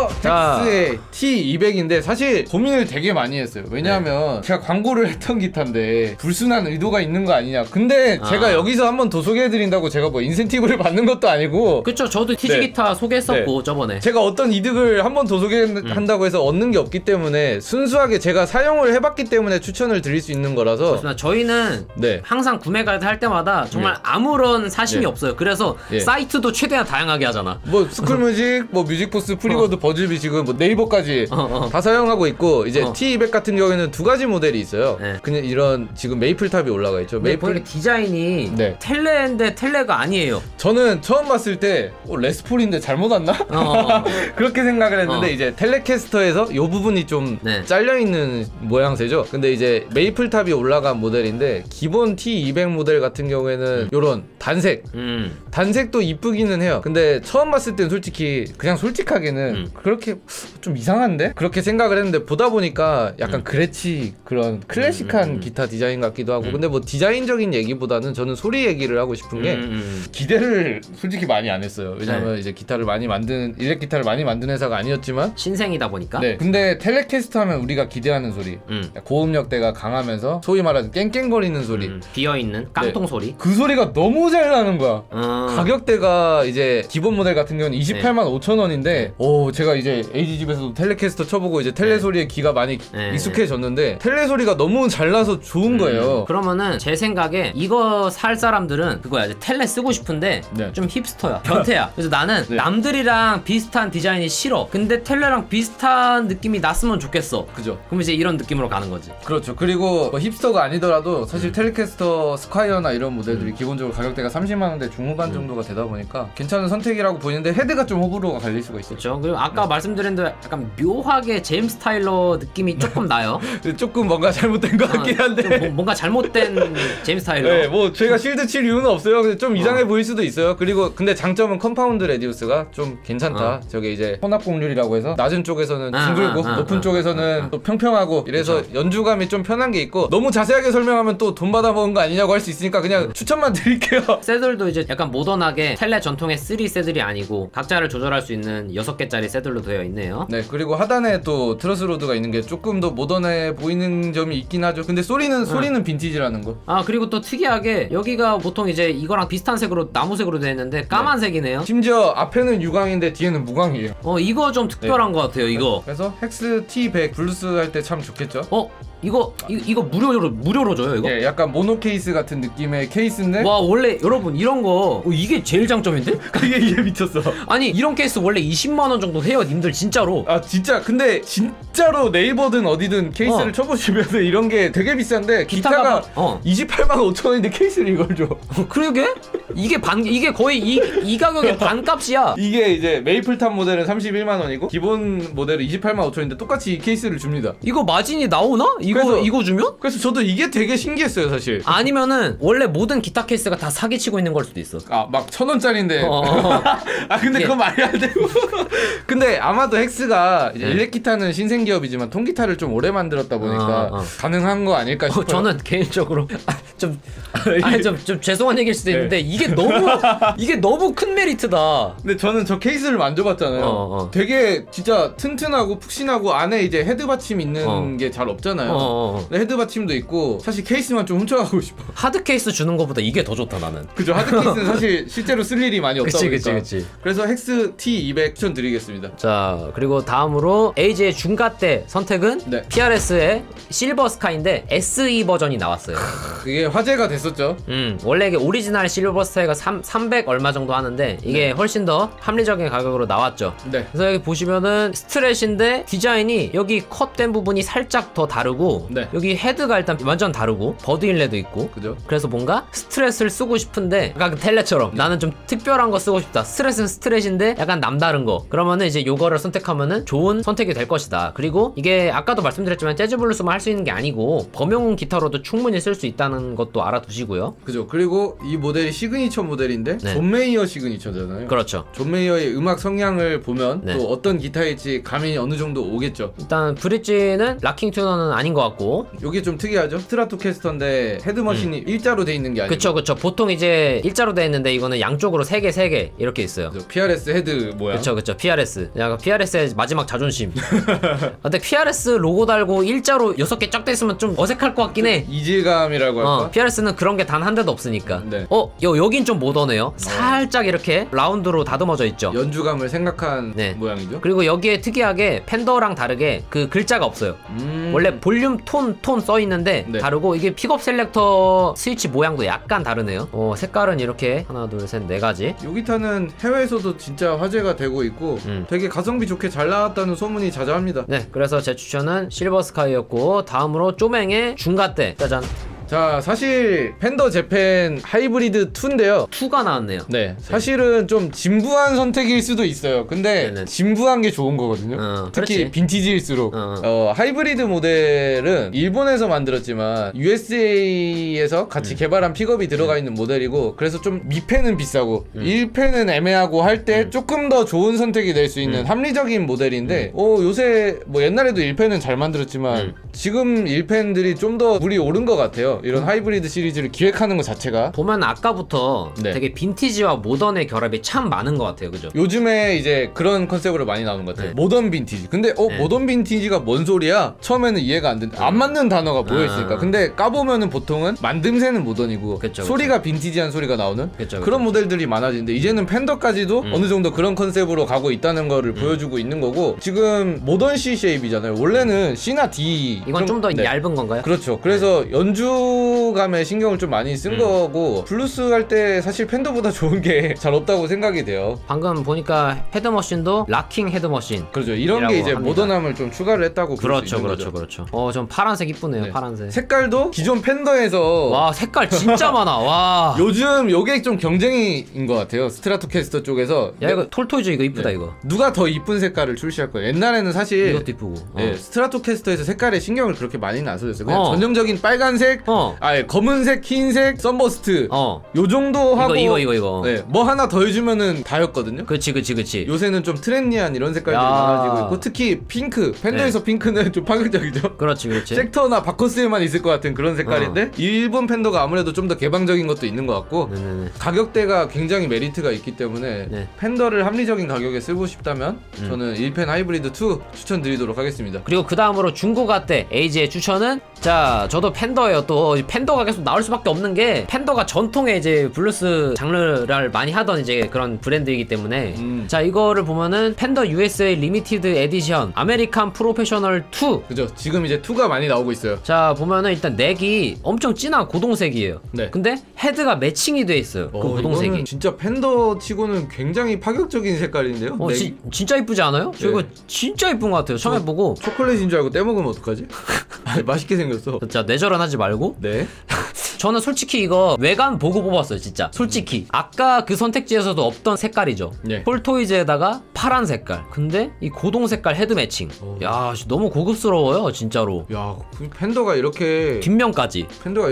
텍스의 T200인데 사실 고민을 되게 많이 했어요. 왜냐하면 제가 광고를 했던 기타인데 불순한 의도가 있는 거 아니냐. 근데 제가 여기서 한 번 더 소개해드린다고 제가 뭐 인센티브를 받는 것도 아니고. 그쵸, 저도 TG 기타 소개했었고 저번에 제가 어떤 이득을 한 번 더 소개한다고 해서 얻는 게 없기 때문에 순수하게 제가 사용을 해봤기 때문에 추천을 드릴 수 있는 거라서. 그렇습니다. 저희는 항상 구매 가이드 할 때마다 정말 아무런 사심이 없어요. 그래서 사이트도 최대한 다양하게 하잖아. 뭐 스쿨뮤직, 뭐 뮤직포스, 프리버드, 버즈비, 지금 뭐 네이버까지 다 사용하고 있고, 이제 T200 같은 경우에는 두 가지 모델이 있어요. 그냥 이런 지금 메이플 탑이 올라가 있죠. 메이플 디자인이 텔레인데 텔레가 아니에요. 저는 처음 봤을 때 레스폴인데 잘못 왔나? 그렇게 생각을 했는데 이제 텔레캐스터에서 이 부분이 좀 잘려 있는 모양새죠. 근데 이제 메이플 탑이 올라간 모델인데, 기본 T200 모델 같은 경우에는 요런 단색. 단색도 이쁘기는 해요. 해요. 근데 처음 봤을 땐 솔직히 그냥 솔직하게는 그렇게 좀 이상한데? 그렇게 생각을 했는데 보다 보니까 약간 그레치 그런 클래식한 기타 디자인 같기도 하고 근데 뭐 디자인적인 얘기보다는 저는 소리 얘기를 하고 싶은 게 기대를 솔직히 많이 안 했어요. 왜냐면 이제 기타를 많이 만드는 일렉 기타를 많이 만드는 회사가 아니었지만 신생이다 보니까. 네. 근데 텔레캐스트 하면 우리가 기대하는 소리 고음역대가 강하면서 소위 말하는 깽깽거리는 소리 비어있는 깡통 소리. 그 소리가 너무 잘 나는 거야. 가격대가 이제 기본 모델 같은 경우는 28만 5천 원인데 오 제가 이제 AG집에서도 텔레캐스터 쳐보고 이제 텔레 소리에 귀가 많이 익숙해졌는데 텔레 소리가 너무 잘 나서 좋은 거예요. 그러면은 제 생각에 이거 살 사람들은 그거야. 이제 텔레 쓰고 싶은데 좀 힙스터야. 변태야. 그래서 나는 남들이랑 비슷한 디자인이 싫어. 근데 텔레랑 비슷한 느낌이 났으면 좋겠어. 그죠. 그럼 이제 이런 느낌으로 가는 거지. 그렇죠. 그리고 뭐 힙스터가 아니더라도 사실 텔레캐스터 스콰이어나 이런 모델들이 기본적으로 가격대가 30만 원대 중후반 정도가 되다 보니까 괜찮은 선택이라고 보이는데 헤드가 좀 호불호가 갈릴 수가 있어요. 그렇죠. 그리고 아까 말씀드린 대로 약간 묘하게 제임스 타일러 느낌이 조금 나요. 조금 뭔가 잘못된 것 같긴 한데 뭔가 잘못된 제임스 타일러. 네, 뭐 제가 실드 칠 이유는 없어요. 근데 좀 이상해 보일 수도 있어요. 그리고 근데 장점은 컴파운드 레디우스가 좀 괜찮다. 저게 이제 혼합 곡률이라고 해서 낮은 쪽에서는 둥글고 높은 쪽에서는 또 평평하고 이래서 그쵸. 연주감이 좀 편한 게 있고 너무 자세하게 설명하면 또 돈 받아먹은 거 아니냐고 할 수 있으니까 그냥 추천만 드릴게요. 새들도 이제 약간 모던하게 텔레 전통의 3 새들이 아니고 각자를 조절할 수 있는 6개짜리 새들로 되어 있네요. 네, 그리고 하단에 또 트러스 로드가 있는 게 조금 더 모던해 보이는 점이 있긴 하죠. 근데 소리는 빈티지라는 거. 아 그리고 또 특이하게 여기가 보통 이제 이거랑 비슷한 색으로 나무색으로 되어 있는데 까만색이네요. 심지어 앞에는 유광인데 뒤에는 무광이에요. 이거 좀 특별한 것 같아요. 이거. 그래서 헥스 T100 블루스 할 때 참 좋겠죠. 이거 무료로 줘요 이거? 예, 약간 모노 케이스 같은 느낌의 케이스인데 와 원래 여러분 이런 거 이게 제일 장점인데? 이게 미쳤어. 아니 이런 케이스 원래 20만 원 정도 해요 님들 진짜로. 아 진짜 근데 진짜로 네이버든 어디든 케이스를 쳐보시면 이런 게 되게 비싼데 기타가 28만 5천 원인데 케이스를 이걸 줘. 그러게? 이게 거의 이 가격의 반값이야. 이게 이제 메이플탑 모델은 31만 원이고 기본 모델은 28만 5천 원인데 똑같이 이 케이스를 줍니다. 이거 마진이 나오나? 이거 주면? 그래서 저도 이게 되게 신기했어요 사실. 아니면은 원래 모든 기타 케이스가 다 사기치고 있는 걸 수도 있어. 아 막 1,000원짜리인데 아 근데 그건 말이 안 되고 근데 아마도 헥스가 이제 일렉 기타는 신생 기업이지만 통기타를 좀 오래 만들었다 보니까 가능한 거 아닐까 싶어요. 저는 개인적으로 좀 죄송한 얘기일 수도 있는데 이게 너무 큰 메리트다. 근데 저는 저 케이스를 만져봤잖아요. 되게 진짜 튼튼하고 푹신하고 안에 이제 헤드 받침 있는 게 잘 없잖아요. 근데 헤드 받침도 있고 사실 케이스만 좀 훔쳐가고 싶어. 하드 케이스 주는 것보다 이게 더 좋다 나는. 그죠. 하드 케이스는 사실 실제로 쓸 일이 많이 없다 보니까. 그치. 그래서 헥스 T200 추천드리겠습니다. 자 그리고 다음으로 AG의 중가대 선택은 PRS의 실버 스카이인데 SE 버전이 나왔어요. 그게 화제가 됐었죠. 원래 이게 오리지널 실버 스카이가 300 얼마 정도 하는데 이게 훨씬 더 합리적인 가격으로 나왔죠. 그래서 여기 보시면은 스트렛인데 디자인이 여기 컷된 부분이 살짝 더 다르고 여기 헤드가 일단 완전 다르고 버드 인레도 있고. 그죠? 그래서 뭔가 스트렛을 쓰고 싶은데 약간 텔레처럼 나는 좀 특별한 거 쓰고 싶다. 스트렛은 스트렛인데 약간 남다른 거. 그러면은 이제 요거를 선택하면은 좋은 선택이 될 것이다. 그리고 이게 아까도 말씀드렸지만 재즈 블루스만 할 수 있는 게 아니고 범용 기타로도 충분히 쓸 수 있다는 것도 알아두시고요. 그죠. 그리고 이 모델이 시그니처 모델인데 존 메이어 시그니처잖아요. 그렇죠. 존 메이어의 음악 성향을 보면 또 어떤 기타일지 감이 어느 정도 오겠죠. 일단 브릿지는 락킹 튜너는 아닌 것 같고 이게 좀 특이하죠. 스트라토캐스터인데 헤드머신이 일자로 돼 있는 게 아니고 그쵸. 보통 이제 일자로 돼 있는데 이거는 양쪽으로 3개 이렇게 있어요. 그죠. PRS 헤드 모양. 그쵸. PRS. 약간 PRS의 마지막 자존심. 근데 PRS 로고 달고 일자로 6개 쫙 돼 있으면 좀 어색할 것 같긴 해. 이질감이라고 할까? PRS는 그런 게 단 한 대도 없으니까. 여긴 좀 모던해요. 살짝 이렇게 라운드로 다듬어져 있죠. 연주감을 생각한 모양이죠. 그리고 여기에 특이하게 팬더랑 다르게 그 글자가 없어요. 원래 볼륨 톤 써 있는데 다르고 이게 픽업 셀렉터 스위치 모양도 약간 다르네요. 색깔은 이렇게 하나 둘 셋 네 가지. 이 기타는 해외에서도 진짜 화제가 되고 있고 되게 가성비 좋게 잘 나왔다는 소문이 자자합니다. 그래서 제 추천은 실버 스카이였고 다음으로 쪼맹의 중가대 짜잔. 자, 사실 팬더 재팬 하이브리드 2인데요. 2가 나왔네요. 네, 사실은 좀 진부한 선택일 수도 있어요. 근데 네네. 진부한 게 좋은 거거든요. 특히 그렇지. 빈티지일수록. 하이브리드 모델은 일본에서 만들었지만 USA에서 같이 개발한 픽업이 들어가 있는 모델이고, 그래서 좀 미펜은 비싸고 1펜은 애매하고 할 때 조금 더 좋은 선택이 될 수 있는 합리적인 모델인데, 요새 뭐 옛날에도 1펜은 잘 만들었지만 지금 1펜들이 좀 더 물이 오른 것 같아요. 이런 하이브리드 시리즈를 기획하는 것 자체가. 보면 아까부터 네. 되게 빈티지와 모던의 결합이 참 많은 것 같아요. 그죠? 요즘에 이제 그런 컨셉으로 많이 나오는 것 같아요. 네. 모던 빈티지. 근데 네. 모던 빈티지가 뭔 소리야? 처음에는 이해가 안 된다. 안 맞는 단어가 모여있으니까. 근데 까보면은 보통은 만듦새는 모던이고 그쵸, 소리가 빈티지한 소리가 나오는 그쵸. 그런 모델들이 많아지는데, 이제는 팬더까지도 어느 정도 그런 컨셉으로 가고 있다는 거를 보여주고 있는 거고, 지금 모던 C 쉐입이잖아요. 원래는 C나 D 이건 좀 더 네. 얇은 건가요? 그렇죠. 그래서 연주감에 신경을 좀 많이 쓴 거고, 블루스 할 때 사실 팬더보다 좋은 게 잘 없다고 생각이 돼요. 방금 보니까 헤드머신도 락킹 헤드머신. 그렇죠. 이런 게 이제 합니다. 모던함을 좀 추가를 했다고 볼 수 그렇죠, 있는 그렇죠, 거죠. 그렇죠. 전 파란색 이쁘네요. 네. 파란색. 색깔도 기존 팬더에서 와, 색깔 진짜 많아. 와. 요즘 요게 좀 경쟁인 것 같아요. 스트라토캐스터 쪽에서. 야, 이거 톨토이즈 이거 이쁘다. 네. 이거. 누가 더 이쁜 색깔을 출시할 거예요. 옛날에는 사실 이것도 이쁘고. 네, 스트라토캐스터에서 색깔에 신경을 그렇게 많이는 안 써줬어요. 그냥 어. 전형적인 빨간색, 검은색, 흰색, 썬버스트 요 정도 하고 이거. 네, 뭐 하나 더 해주면은 다였거든요. 그치. 요새는 좀 트렌디한 이런 색깔들이 야. 많아지고 있고, 특히 핑크, 팬더에서 핑크는 좀 파격적이죠. 그렇지. 섹터나 바커스에만 있을 것 같은 그런 색깔인데, 일본 팬더가 아무래도 좀 더 개방적인 것도 있는 것 같고, 네네네. 가격대가 굉장히 메리트가 있기 때문에 네. 팬더를 합리적인 가격에 쓰고 싶다면 저는 1펜 하이브리드 2 추천드리도록 하겠습니다. 그리고 그 다음으로 중고가 때 에이지의 추천은, 자, 저도 팬더예요. 또 팬더가 계속 나올 수밖에 없는 게, 팬더가 전통의 이제 블루스 장르를 많이 하던 이제 그런 브랜드이기 때문에, 자, 이거를 보면은 팬더 USA 리미티드 에디션 아메리칸 프로페셔널 2. 그죠? 지금 이제 2가 많이 나오고 있어요. 자, 보면은 일단 넥이 엄청 진한 고동색이에요. 네. 근데 헤드가 매칭이 돼 있어요. 그 고동색이. 이거는 진짜 팬더 치고는 굉장히 파격적인 색깔인데요. 진짜 이쁘지 않아요? 저 이거 진짜 이쁜 것 같아요. 처음에 보고. 초콜릿인 줄 알고 떼먹으면 어떡하지? 맛있게 생겼어. 자, 뇌절은 하지 말고. 네. 저는 솔직히 이거 외관 보고 뽑았어요, 진짜. 솔직히. 아까 그 선택지에서도 없던 색깔이죠. 네. 폴토이즈에다가 파란 색깔. 근데 이 고동 색깔 헤드 매칭. 야, 너무 고급스러워요, 진짜로. 야, 팬더가 이렇게 뒷면까지.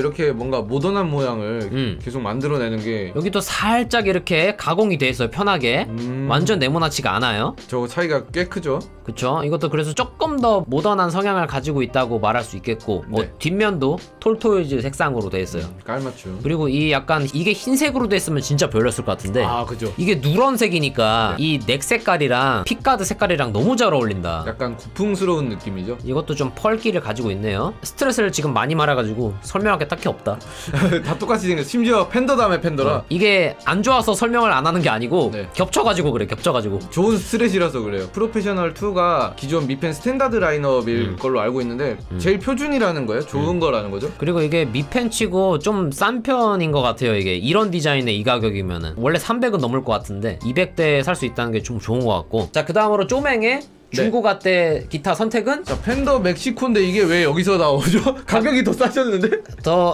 뭔가 모던한 모양을 계속 만들어내는 게, 여기도 살짝 이렇게 가공이 돼 있어요, 편하게. 완전 네모나지가 않아요. 저거 차이가 꽤 크죠? 그쵸? 이것도 그래서 조금 더 모던한 성향을 가지고 있다고 말할 수 있겠고, 네. 뒷면도 톨토이즈 색상으로 돼 있어요. 깔맞춤. 그리고 이 약간 이게 흰색으로 돼 있으면 진짜 별로였을 것 같은데, 그죠. 이게 누런색이니까 이 넥 색깔이랑 픽가드 색깔이랑 너무 잘 어울린다. 약간 고풍스러운 느낌이죠. 이것도 좀 펄기를 가지고 있네요. 스트레스를 지금 많이 말아가지고 설명할 게 딱히 없다. 다 똑같이 생겼어. 심지어 팬더 다음에 팬더라. 이게 안 좋아서 설명을 안 하는 게 아니고, 네. 겹쳐가지고 그래. 겹쳐가지고. 좋은 스트레이라서 그래요. 프로페셔널 2가 기존 미펜 스탠다드 라인업일 걸로 알고 있는데, 제일 표준이라는 거예요. 좋은 거라는 거죠. 그리고 이게 미펜치고 좀 싼 편인 것 같아요. 이게 이런 디자인에 이 가격이면은 원래 300은 넘을 것 같은데 200대 살 수 있다는 게 좀 좋은 것 같고. 자, 그 다음으로 쪼맹의 중고가 때 기타 선택은, 자, 팬더 멕시코인데 이게 왜 여기서 나오죠? 가격이 더 싸졌는데?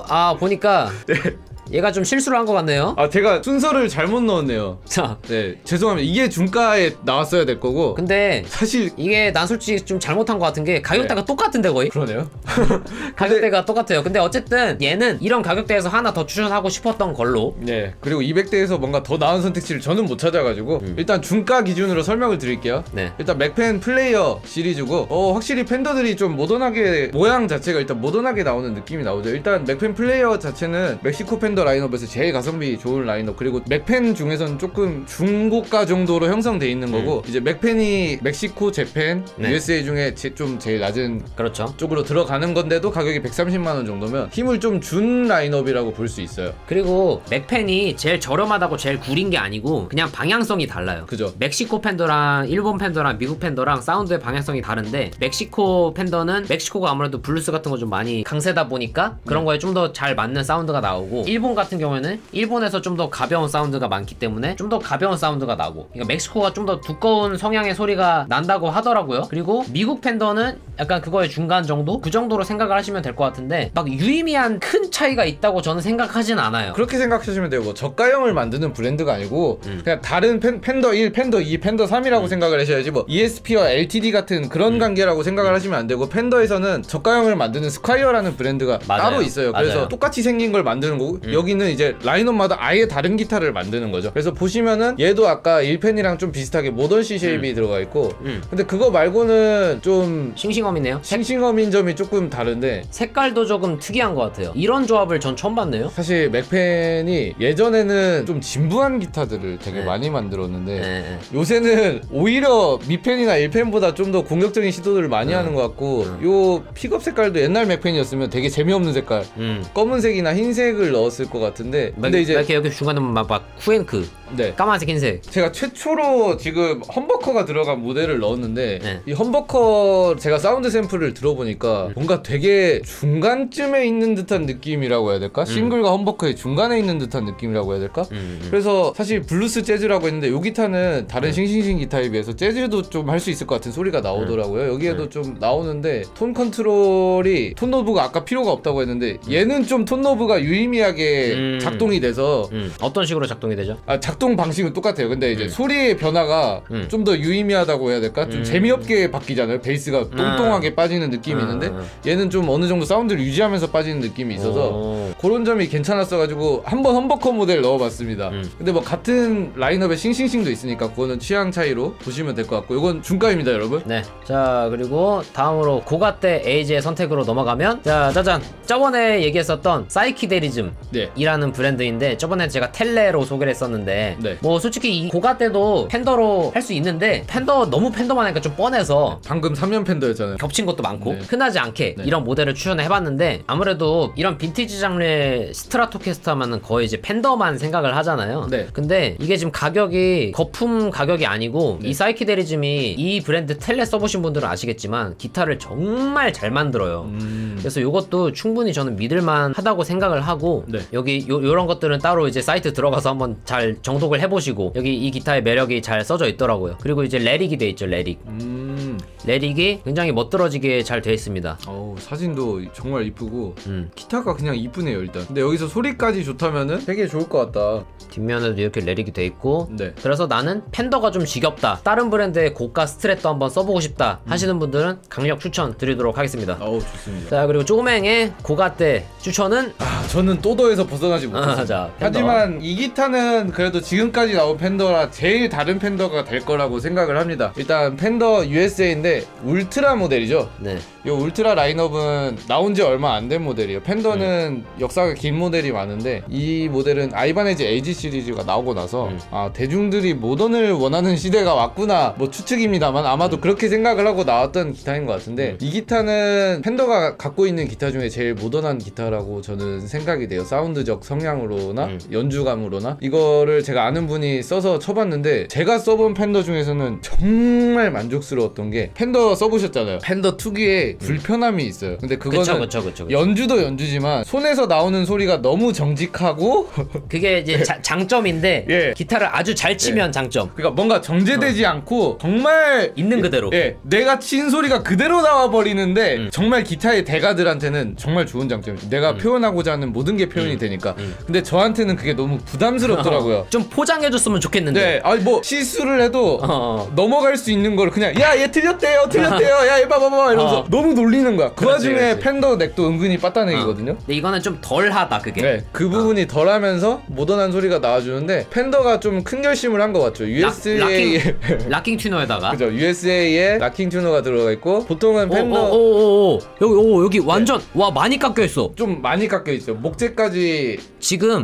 보니까 얘가 좀 실수를 한 것 같네요. 제가 순서를 잘못 넣었네요. 자, 네, 죄송합니다. 이게 중가에 나왔어야 될 거고. 근데 사실 이게 난 솔직히 좀 잘못한 것 같은 게 가격대가 똑같은데 거의? 그러네요. 가격대가 똑같아요. 근데 어쨌든 얘는 이런 가격대에서 하나 더 추천하고 싶었던 걸로. 네, 그리고 200대에서 뭔가 더 나은 선택지를 저는 못 찾아가지고 일단 중가 기준으로 설명을 드릴게요. 네. 일단 맥펜 플레이어 시리즈고, 확실히 팬더들이 좀 모던하게, 모양 자체가 일단 모던하게 나오는 느낌이 나오죠. 일단 맥펜 플레이어 자체는 멕시코 팬더 라인업에서 제일 가성비 좋은 라인업, 그리고 맥펜 중에서는 조금 중고가 정도로 형성돼 있는 거고, 이제 맥펜이 멕시코, 재팬, 네. USA 중에 좀 제일 낮은 그렇죠. 쪽으로 들어가는 건데도 가격이 130만원 정도면 힘을 좀 준 라인업이라고 볼 수 있어요. 그리고 맥펜이 제일 저렴하다고 제일 구린 게 아니고 그냥 방향성이 달라요. 그죠. 멕시코 팬더랑 일본 팬더랑 미국 팬더랑 사운드의 방향성이 다른데, 멕시코 팬더는 멕시코가 아무래도 블루스 같은 거 좀 많이 강세다 보니까 그런 거에 좀 더 잘 맞는 사운드가 나오고, 일본 일본 같은 경우에는 일본에서 좀 더 가벼운 사운드가 많기 때문에 좀 더 가벼운 사운드가 나고, 그러니까 멕시코가 좀 더 두꺼운 성향의 소리가 난다고 하더라고요. 그리고 미국 팬더는 약간 그거의 중간 정도? 그 정도로 생각을 하시면 될 것 같은데 막 유의미한 큰 차이가 있다고 저는 생각하진 않아요. 그렇게 생각하시면 돼요. 뭐 저가형을 만드는 브랜드가 아니고 그냥 다른 펜더 1, 펜더 2, 펜더 3이라고 생각을 하셔야지, 뭐 ESP와 LTD 같은 그런 관계라고 생각을 하시면 안 되고, 펜더에서는 저가형을 만드는 스콰이어라는 브랜드가 맞아요. 따로 있어요. 그래서 맞아요. 똑같이 생긴 걸 만드는 거고, 여기는 이제 라인업마다 아예 다른 기타를 만드는 거죠. 그래서 보시면은 얘도 아까 1펜이랑 좀 비슷하게 모던 C 쉐입이 들어가 있고, 근데 그거 말고는 좀 싱싱엄이네요. 싱싱함인 점이 조금 다른데, 색깔도 조금 특이한 것 같아요. 이런 조합을 전 처음 봤네요. 사실 맥펜이 예전에는 좀 진부한 기타들을 되게 네. 많이 만들었는데 네. 요새는 오히려 미펜이나 1펜보다 좀 더 공격적인 시도들을 많이 하는 것 같고, 요 픽업 색깔도 옛날 맥펜이었으면 되게 재미없는 색깔, 검은색이나 흰색을 넣었을 것 같은데, 근데 이제 이렇게 여기 중간에 막 쿠앤크 네. 까만색 흰색. 제가 최초로 지금 험버커가 들어간 모델을 넣었는데, 네. 이 험버커 제가 사운드 샘플을 들어보니까 뭔가 되게 중간쯤에 있는 듯한 느낌이라고 해야 될까? 싱글과 험버커의 중간에 있는 듯한 느낌이라고 해야 될까? 그래서 사실 블루스 재즈라고 했는데 요 기타는 다른 싱싱싱 기타에 비해서 재즈도 좀 할 수 있을 것 같은 소리가 나오더라고요. 여기에도 좀 나오는데, 톤 컨트롤이, 톤 노브가 아까 필요가 없다고 했는데 얘는 좀 톤 노브가 유의미하게 작동이 돼서, 어떤 식으로 작동이 되죠? 작동 방식은 똑같아요. 근데 이제 소리의 변화가 좀 더 유의미하다고 해야 될까? 좀 재미없게 바뀌잖아요. 베이스가 똥똥하게 빠지는 느낌이 있는데 얘는 좀 어느 정도 사운드를 유지하면서 빠지는 느낌이 있어서 그런 점이 괜찮았어가지고 한번 험버커 모델 넣어봤습니다. 근데 뭐 같은 라인업에 싱싱싱도 있으니까 그거는 취향 차이로 보시면 될 것 같고, 이건 중가입니다, 여러분. 네. 자, 그리고 다음으로 고가대 에이지의 선택으로 넘어가면, 자, 짜잔. 저번에 얘기했었던 사이키데리즘 네. 이라는 브랜드인데, 저번에 제가 텔레로 소개를 했었는데, 네. 뭐 솔직히 이 고가대도 팬더로 할 수 있는데 팬더 너무 팬더만 하니까 좀 뻔해서 방금 3년 팬더였잖아요. 겹친 것도 많고 네. 흔하지 않게 이런 모델을 추천을 해봤는데, 아무래도 이런 빈티지 장르의 스트라토캐스터 하면은 거의 이제 팬더만 생각을 하잖아요. 네. 근데 이게 지금 가격이 거품 가격이 아니고, 이 사이키데리즘이 이 브랜드 텔레 써보신 분들은 아시겠지만 기타를 정말 잘 만들어요. 그래서 이것도 충분히 저는 믿을만 하다고 생각을 하고, 네. 여기 요런 것들은 따로 이제 사이트 들어가서 한번 잘 정독을 해보시고, 여기 이 기타의 매력이 잘 써져 있더라고요. 그리고 이제 레릭이 돼 있죠. 레릭. 레릭이 굉장히 멋들어지게 잘 돼 있습니다. 사진도 정말 이쁘고 기타가 그냥 이쁘네요 일단. 근데 여기서 소리까지 좋다면은 되게 좋을 것 같다. 뒷면에도 이렇게 레릭이 돼 있고, 네. 그래서 나는 팬더가 좀 지겹다, 다른 브랜드의 고가 스트랩도 한번 써보고 싶다 하시는 분들은 강력 추천 드리도록 하겠습니다. 좋습니다. 자, 그리고 조그맹의 고가대 추천은 저는 또더에서 벗어나지 못했어요. 자, 팬더. 하지만 이 기타는 그래도 지금까지 나온 팬더라 제일 다른 팬더가 될 거라고 생각을 합니다. 일단 팬더 USA인데 울트라 모델이죠. 네. 이 울트라 라인업은 나온 지 얼마 안 된 모델이에요. 팬더는 역사가 긴 모델이 많은데, 이 모델은 아이바네즈 에이지 시리즈가 나오고 나서 대중들이 모던을 원하는 시대가 왔구나, 뭐 추측입니다만 아마도 그렇게 생각을 하고 나왔던 기타인 것 같은데, 이 기타는 팬더가 갖고 있는 기타 중에 제일 모던한 기타라고 저는 생각이 돼요. 사운드적 성향으로나 연주감으로나. 이거를 제가 아는 분이 써서 쳐봤는데, 제가 써본 팬더 중에서는 정말 만족스러웠던 게, 팬더 써보셨잖아요. 팬더 특유의 불편함이 있어요. 근데 그거는 그쵸. 연주도 연주지만 손에서 나오는 소리가 너무 정직하고 그게 이제 장점인데, 예. 기타를 아주 잘 치면 장점. 그러니까 뭔가 정제되지 않고 정말 있는 그대로. 내가 친 소리가 그대로 나와 버리는데 정말 기타의 대가들한테는 정말 좋은 장점이죠. 내가 표현하고자 하는 모든 게 표현이 되니까. 근데 저한테는 그게 너무 부담스럽더라고요. 좀 포장해줬으면 좋겠는데. 네, 아니 뭐 실수를 해도 넘어갈 수 있는 걸 그냥 야 얘 틀렸대요 야 얘 봐봐봐 이러면서 너무 놀리는 거야. 그 그렇지, 와중에 그렇지. 팬더 넥도 은근히 빠따내기거든요. 근데 이거는 좀 덜하다 그게. 네, 그 부분이 덜하면서 모던한 소리가 나와주는데, 팬더가 좀 큰 결심을 한 것 같죠. USA 락킹 튜너에다가. 그죠, USA에 락킹 튜너가 들어가 있고, 보통은 팬더 여기 완전 와 많이 깎여 있어. 좀 많이 깎여 있어요. 목재까지. 지금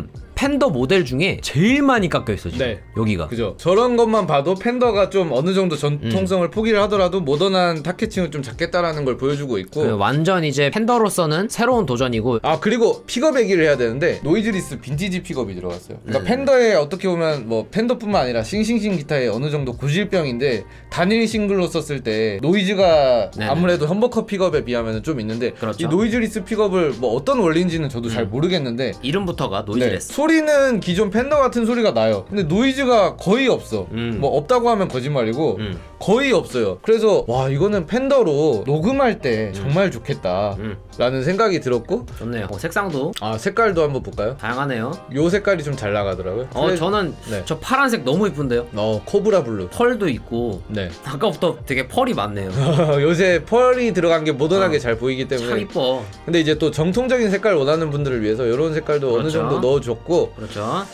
펜더 모델 중에 제일 많이 깎여있어 지금. 네. 여기가. 그죠. 저런 것만 봐도 펜더가 좀 어느 정도 전통성을 포기를 하더라도 모던한 타켓층을 좀 잡겠다라는 걸 보여주고 있고, 완전 이제 펜더로서는 새로운 도전이고. 아 그리고 픽업 얘기를 해야 되는데 노이즈리스 빈티지 픽업이 들어갔어요. 그러니까 펜더에 어떻게 보면 뭐 펜더뿐만 아니라 싱싱싱 기타의 어느 정도 고질병인데 단일 싱글로 썼을 때 노이즈가 아무래도 험버커 픽업에 비하면 좀 있는데, 그렇죠. 이 노이즈리스 픽업을 뭐 어떤 원리인지는 저도 잘 모르겠는데 이름부터가 노이즈레스. 네, 소리는 기존 펜더 같은 소리가 나요. 근데 노이즈가 거의 없어. 뭐 없다고 하면 거짓말이고 거의 없어요. 그래서 와 이거는 펜더로 녹음할 때 정말 좋겠다 라는 생각이 들었고. 좋네요. 색상도 아 색깔도 한번 볼까요? 다양하네요. 요 색깔이 좀 잘 나가더라고요. 저는 저 파란색 너무 이쁜데요. 코브라 블루. 펄도 있고. 네. 아까부터 되게 펄이 많네요. 요새 펄이 들어간 게 모던하게 잘 보이기 때문에 참 이뻐. 근데 이제 또 정통적인 색깔 원하는 분들을 위해서 이런 색깔도 그렇죠. 어느 정도 넣어줬고. 그렇죠.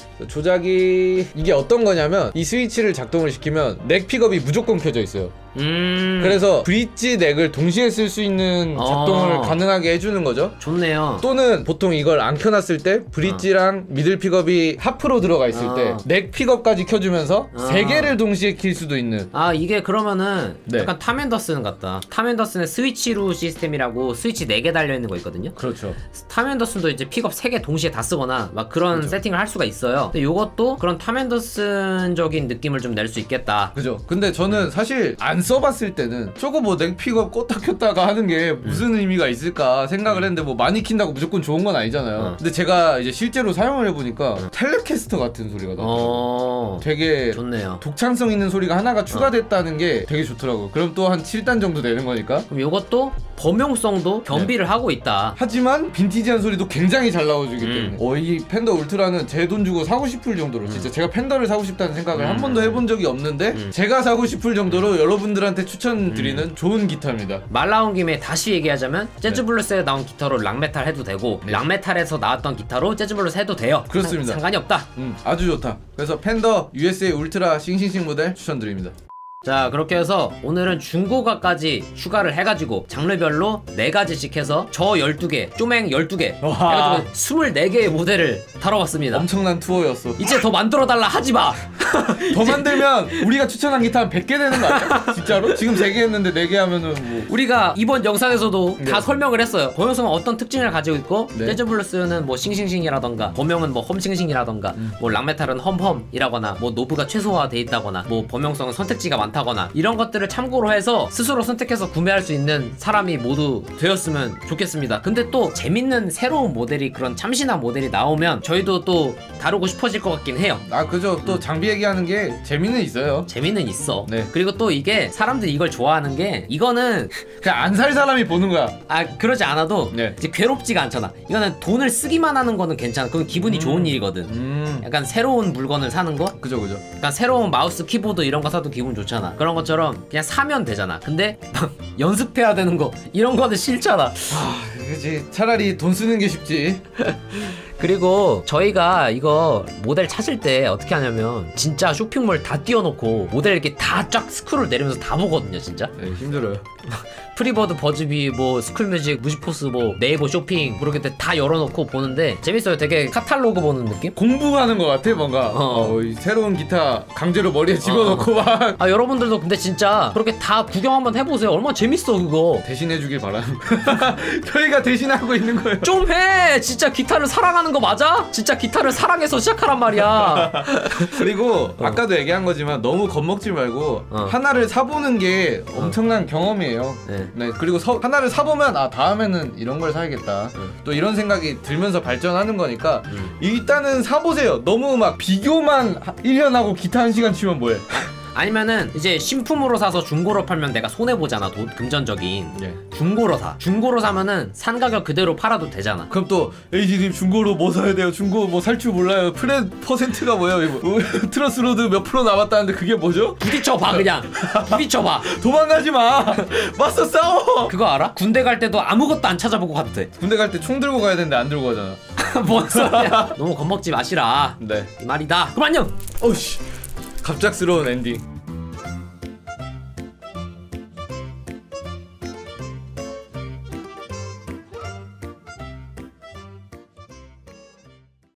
조작이 이게 어떤 거냐면 이 스위치를 작동을 시키면 넥 픽업이 무조건 켜져 있어요. 그래서 브릿지 넥을 동시에 쓸 수 있는 작동을 가능하게 해주는 거죠. 좋네요. 또는 보통 이걸 안 켜놨을 때 브릿지랑 미들 픽업이 하프로 들어가 있을 때 넥 픽업까지 켜주면서 세 개를 동시에 킬 수도 있는. 아 이게 그러면은 네. 약간 탐 앤더슨 같다. 탐 앤더슨의 스위치루 시스템이라고 스위치 4개 달려있는 거 있거든요. 그렇죠. 탐 앤더슨도 이제 픽업 3개 동시에 다 쓰거나 막 그런 세팅을 할 수가 있어요. 근데 요것도 그런 탐 앤더슨적인 느낌을 좀 낼 수 있겠다. 그죠. 근데 저는 사실 안 써봤을 때는 저거 뭐 넥 픽업 껐다 켰다가 하는 게 무슨 의미가 있을까 생각을 했는데 뭐 많이 킨다고 무조건 좋은 건 아니잖아요. 근데 제가 이제 실제로 사용을 해보니까 텔레캐스터 같은 소리가 나더라고요. 되게 좋네요. 독창성 있는 소리가 하나가 추가됐다는 게 되게 좋더라고요. 그럼 또 한 7단 정도 되는 거니까. 그럼 요것도 범용성도 겸비를 하고 있다. 하지만 빈티지한 소리도 굉장히 잘 나와주기 때문에 이 펜더 울트라는 제 돈 주고 사고 싶을 정도로 진짜 제가 펜더를 사고 싶다는 생각을 한 번도 해본 적이 없는데 제가 사고 싶을 정도로 여러분들한테 추천드리는 좋은 기타입니다. 말 나온 김에 다시 얘기하자면 재즈블루스에 나온 기타로 락메탈 해도 되고 락메탈에서 나왔던 기타로 재즈블루스 해도 돼요. 그렇습니다. 상관이 없다. 아주 좋다. 그래서 펜더 USA 울트라 싱싱싱 모델 추천드립니다. 자 그렇게 해서 오늘은 중고가까지 추가를 해가지고 장르별로 4가지씩 해서 저 12개, 쪼맹 12개 해가지고 24개의 모델을 다뤄봤습니다. 엄청난 투어였어. 이제 더 만들어달라 하지마. 더 만들면 우리가 추천한 기타 한 100개 되는 거 아니야? 진짜로? 지금 3개 했는데 4개 하면은 뭐. 우리가 이번 영상에서도 다 설명을 했어요. 범용성은 어떤 특징을 가지고 있고 재즈블루스는 뭐 싱싱싱이라던가 범용은 뭐 험싱싱이라던가 뭐 락메탈은 험험이라거나 뭐 노브가 최소화돼 있다거나 뭐 범용성은 선택지가 많다거나 이런 것들을 참고로 해서 스스로 선택해서 구매할 수 있는 사람이 모두 되었으면 좋겠습니다. 근데 또 재밌는 새로운 모델이 그런 참신한 모델이 나오면 저희도 또 다루고 싶어질 것 같긴 해요. 아 그죠. 또 장비 얘기하는 게 재미는 있어요. 재미는 있어. 네. 그리고 또 이게 사람들이 이걸 좋아하는 게 이거는 그냥 안 살 사람이 보는 거야. 아 그러지 않아도 이제 괴롭지가 않잖아. 이거는 돈을 쓰기만 하는 거는 괜찮아. 그건 기분이 좋은 일이거든. 약간 새로운 물건을 사는 거? 그죠. 약간 새로운 마우스 키보드 이런 거 사도 기분 좋잖아. 그런 것처럼 그냥 사면 되잖아. 근데 막 연습해야 되는 거 이런 거는 싫잖아. 그치. 차라리 돈 쓰는 게 쉽지. 그리고 저희가 이거 모델 찾을 때 어떻게 하냐면 진짜 쇼핑몰 다 띄워놓고 모델 이렇게 다 쫙 스크롤 내리면서 다 보거든요 진짜. 네, 힘들어요. 프리버드, 버즈비, 뭐 스쿨뮤직, 무지포스, 뭐 네이버 쇼핑 그렇게 다 열어놓고 보는데 재밌어요. 되게 카탈로그 보는 느낌? 공부하는 것 같아 뭔가. 이 새로운 기타 강제로 머리에 집어넣고 막. 아 여러분들도 근데 진짜 그렇게 다 구경 한번 해보세요. 얼마나 재밌어 그거. 대신해주길 바라는. 저희가 대신하고 있는 거예요. 좀 해. 진짜 기타를 사랑하는 거 맞아? 진짜 기타를 사랑해서 시작하란 말이야. 그리고 아까도 얘기한 거지만 너무 겁먹지 말고 하나를 사보는 게 엄청난 경험이에요. 네. 그리고 하나를 사보면 아 다음에는 이런 걸 사야겠다. 또 이런 생각이 들면서 발전하는 거니까 일단은 사보세요. 너무 막 비교만 1년 하고 기타 1시간 치면 뭐해. 아니면은 이제 신품으로 사서 중고로 팔면 내가 손해보잖아. 금전적인. 중고로 사. 중고로 사면은 산 가격 그대로 팔아도 되잖아. 그럼 또 에이지님 중고로 뭐 사야 돼요? 중고 뭐 살 줄 몰라요. 퍼센트가 뭐예요? 이거 트러스로드 몇 프로 남았다는데 그게 뭐죠? 부딪혀봐 그냥. 부딪혀봐. 도망가지 마. 맞서 싸워. 그거 알아? 군대 갈 때도 아무것도 안 찾아보고 가도 돼. 군대 갈 때 총 들고 가야 되는데 안 들고 가잖아. 뭔 소리야. 너무 겁먹지 마시라. 네. 이 말이다. 그럼 안녕. 어우씨. 갑작스러운 엔딩.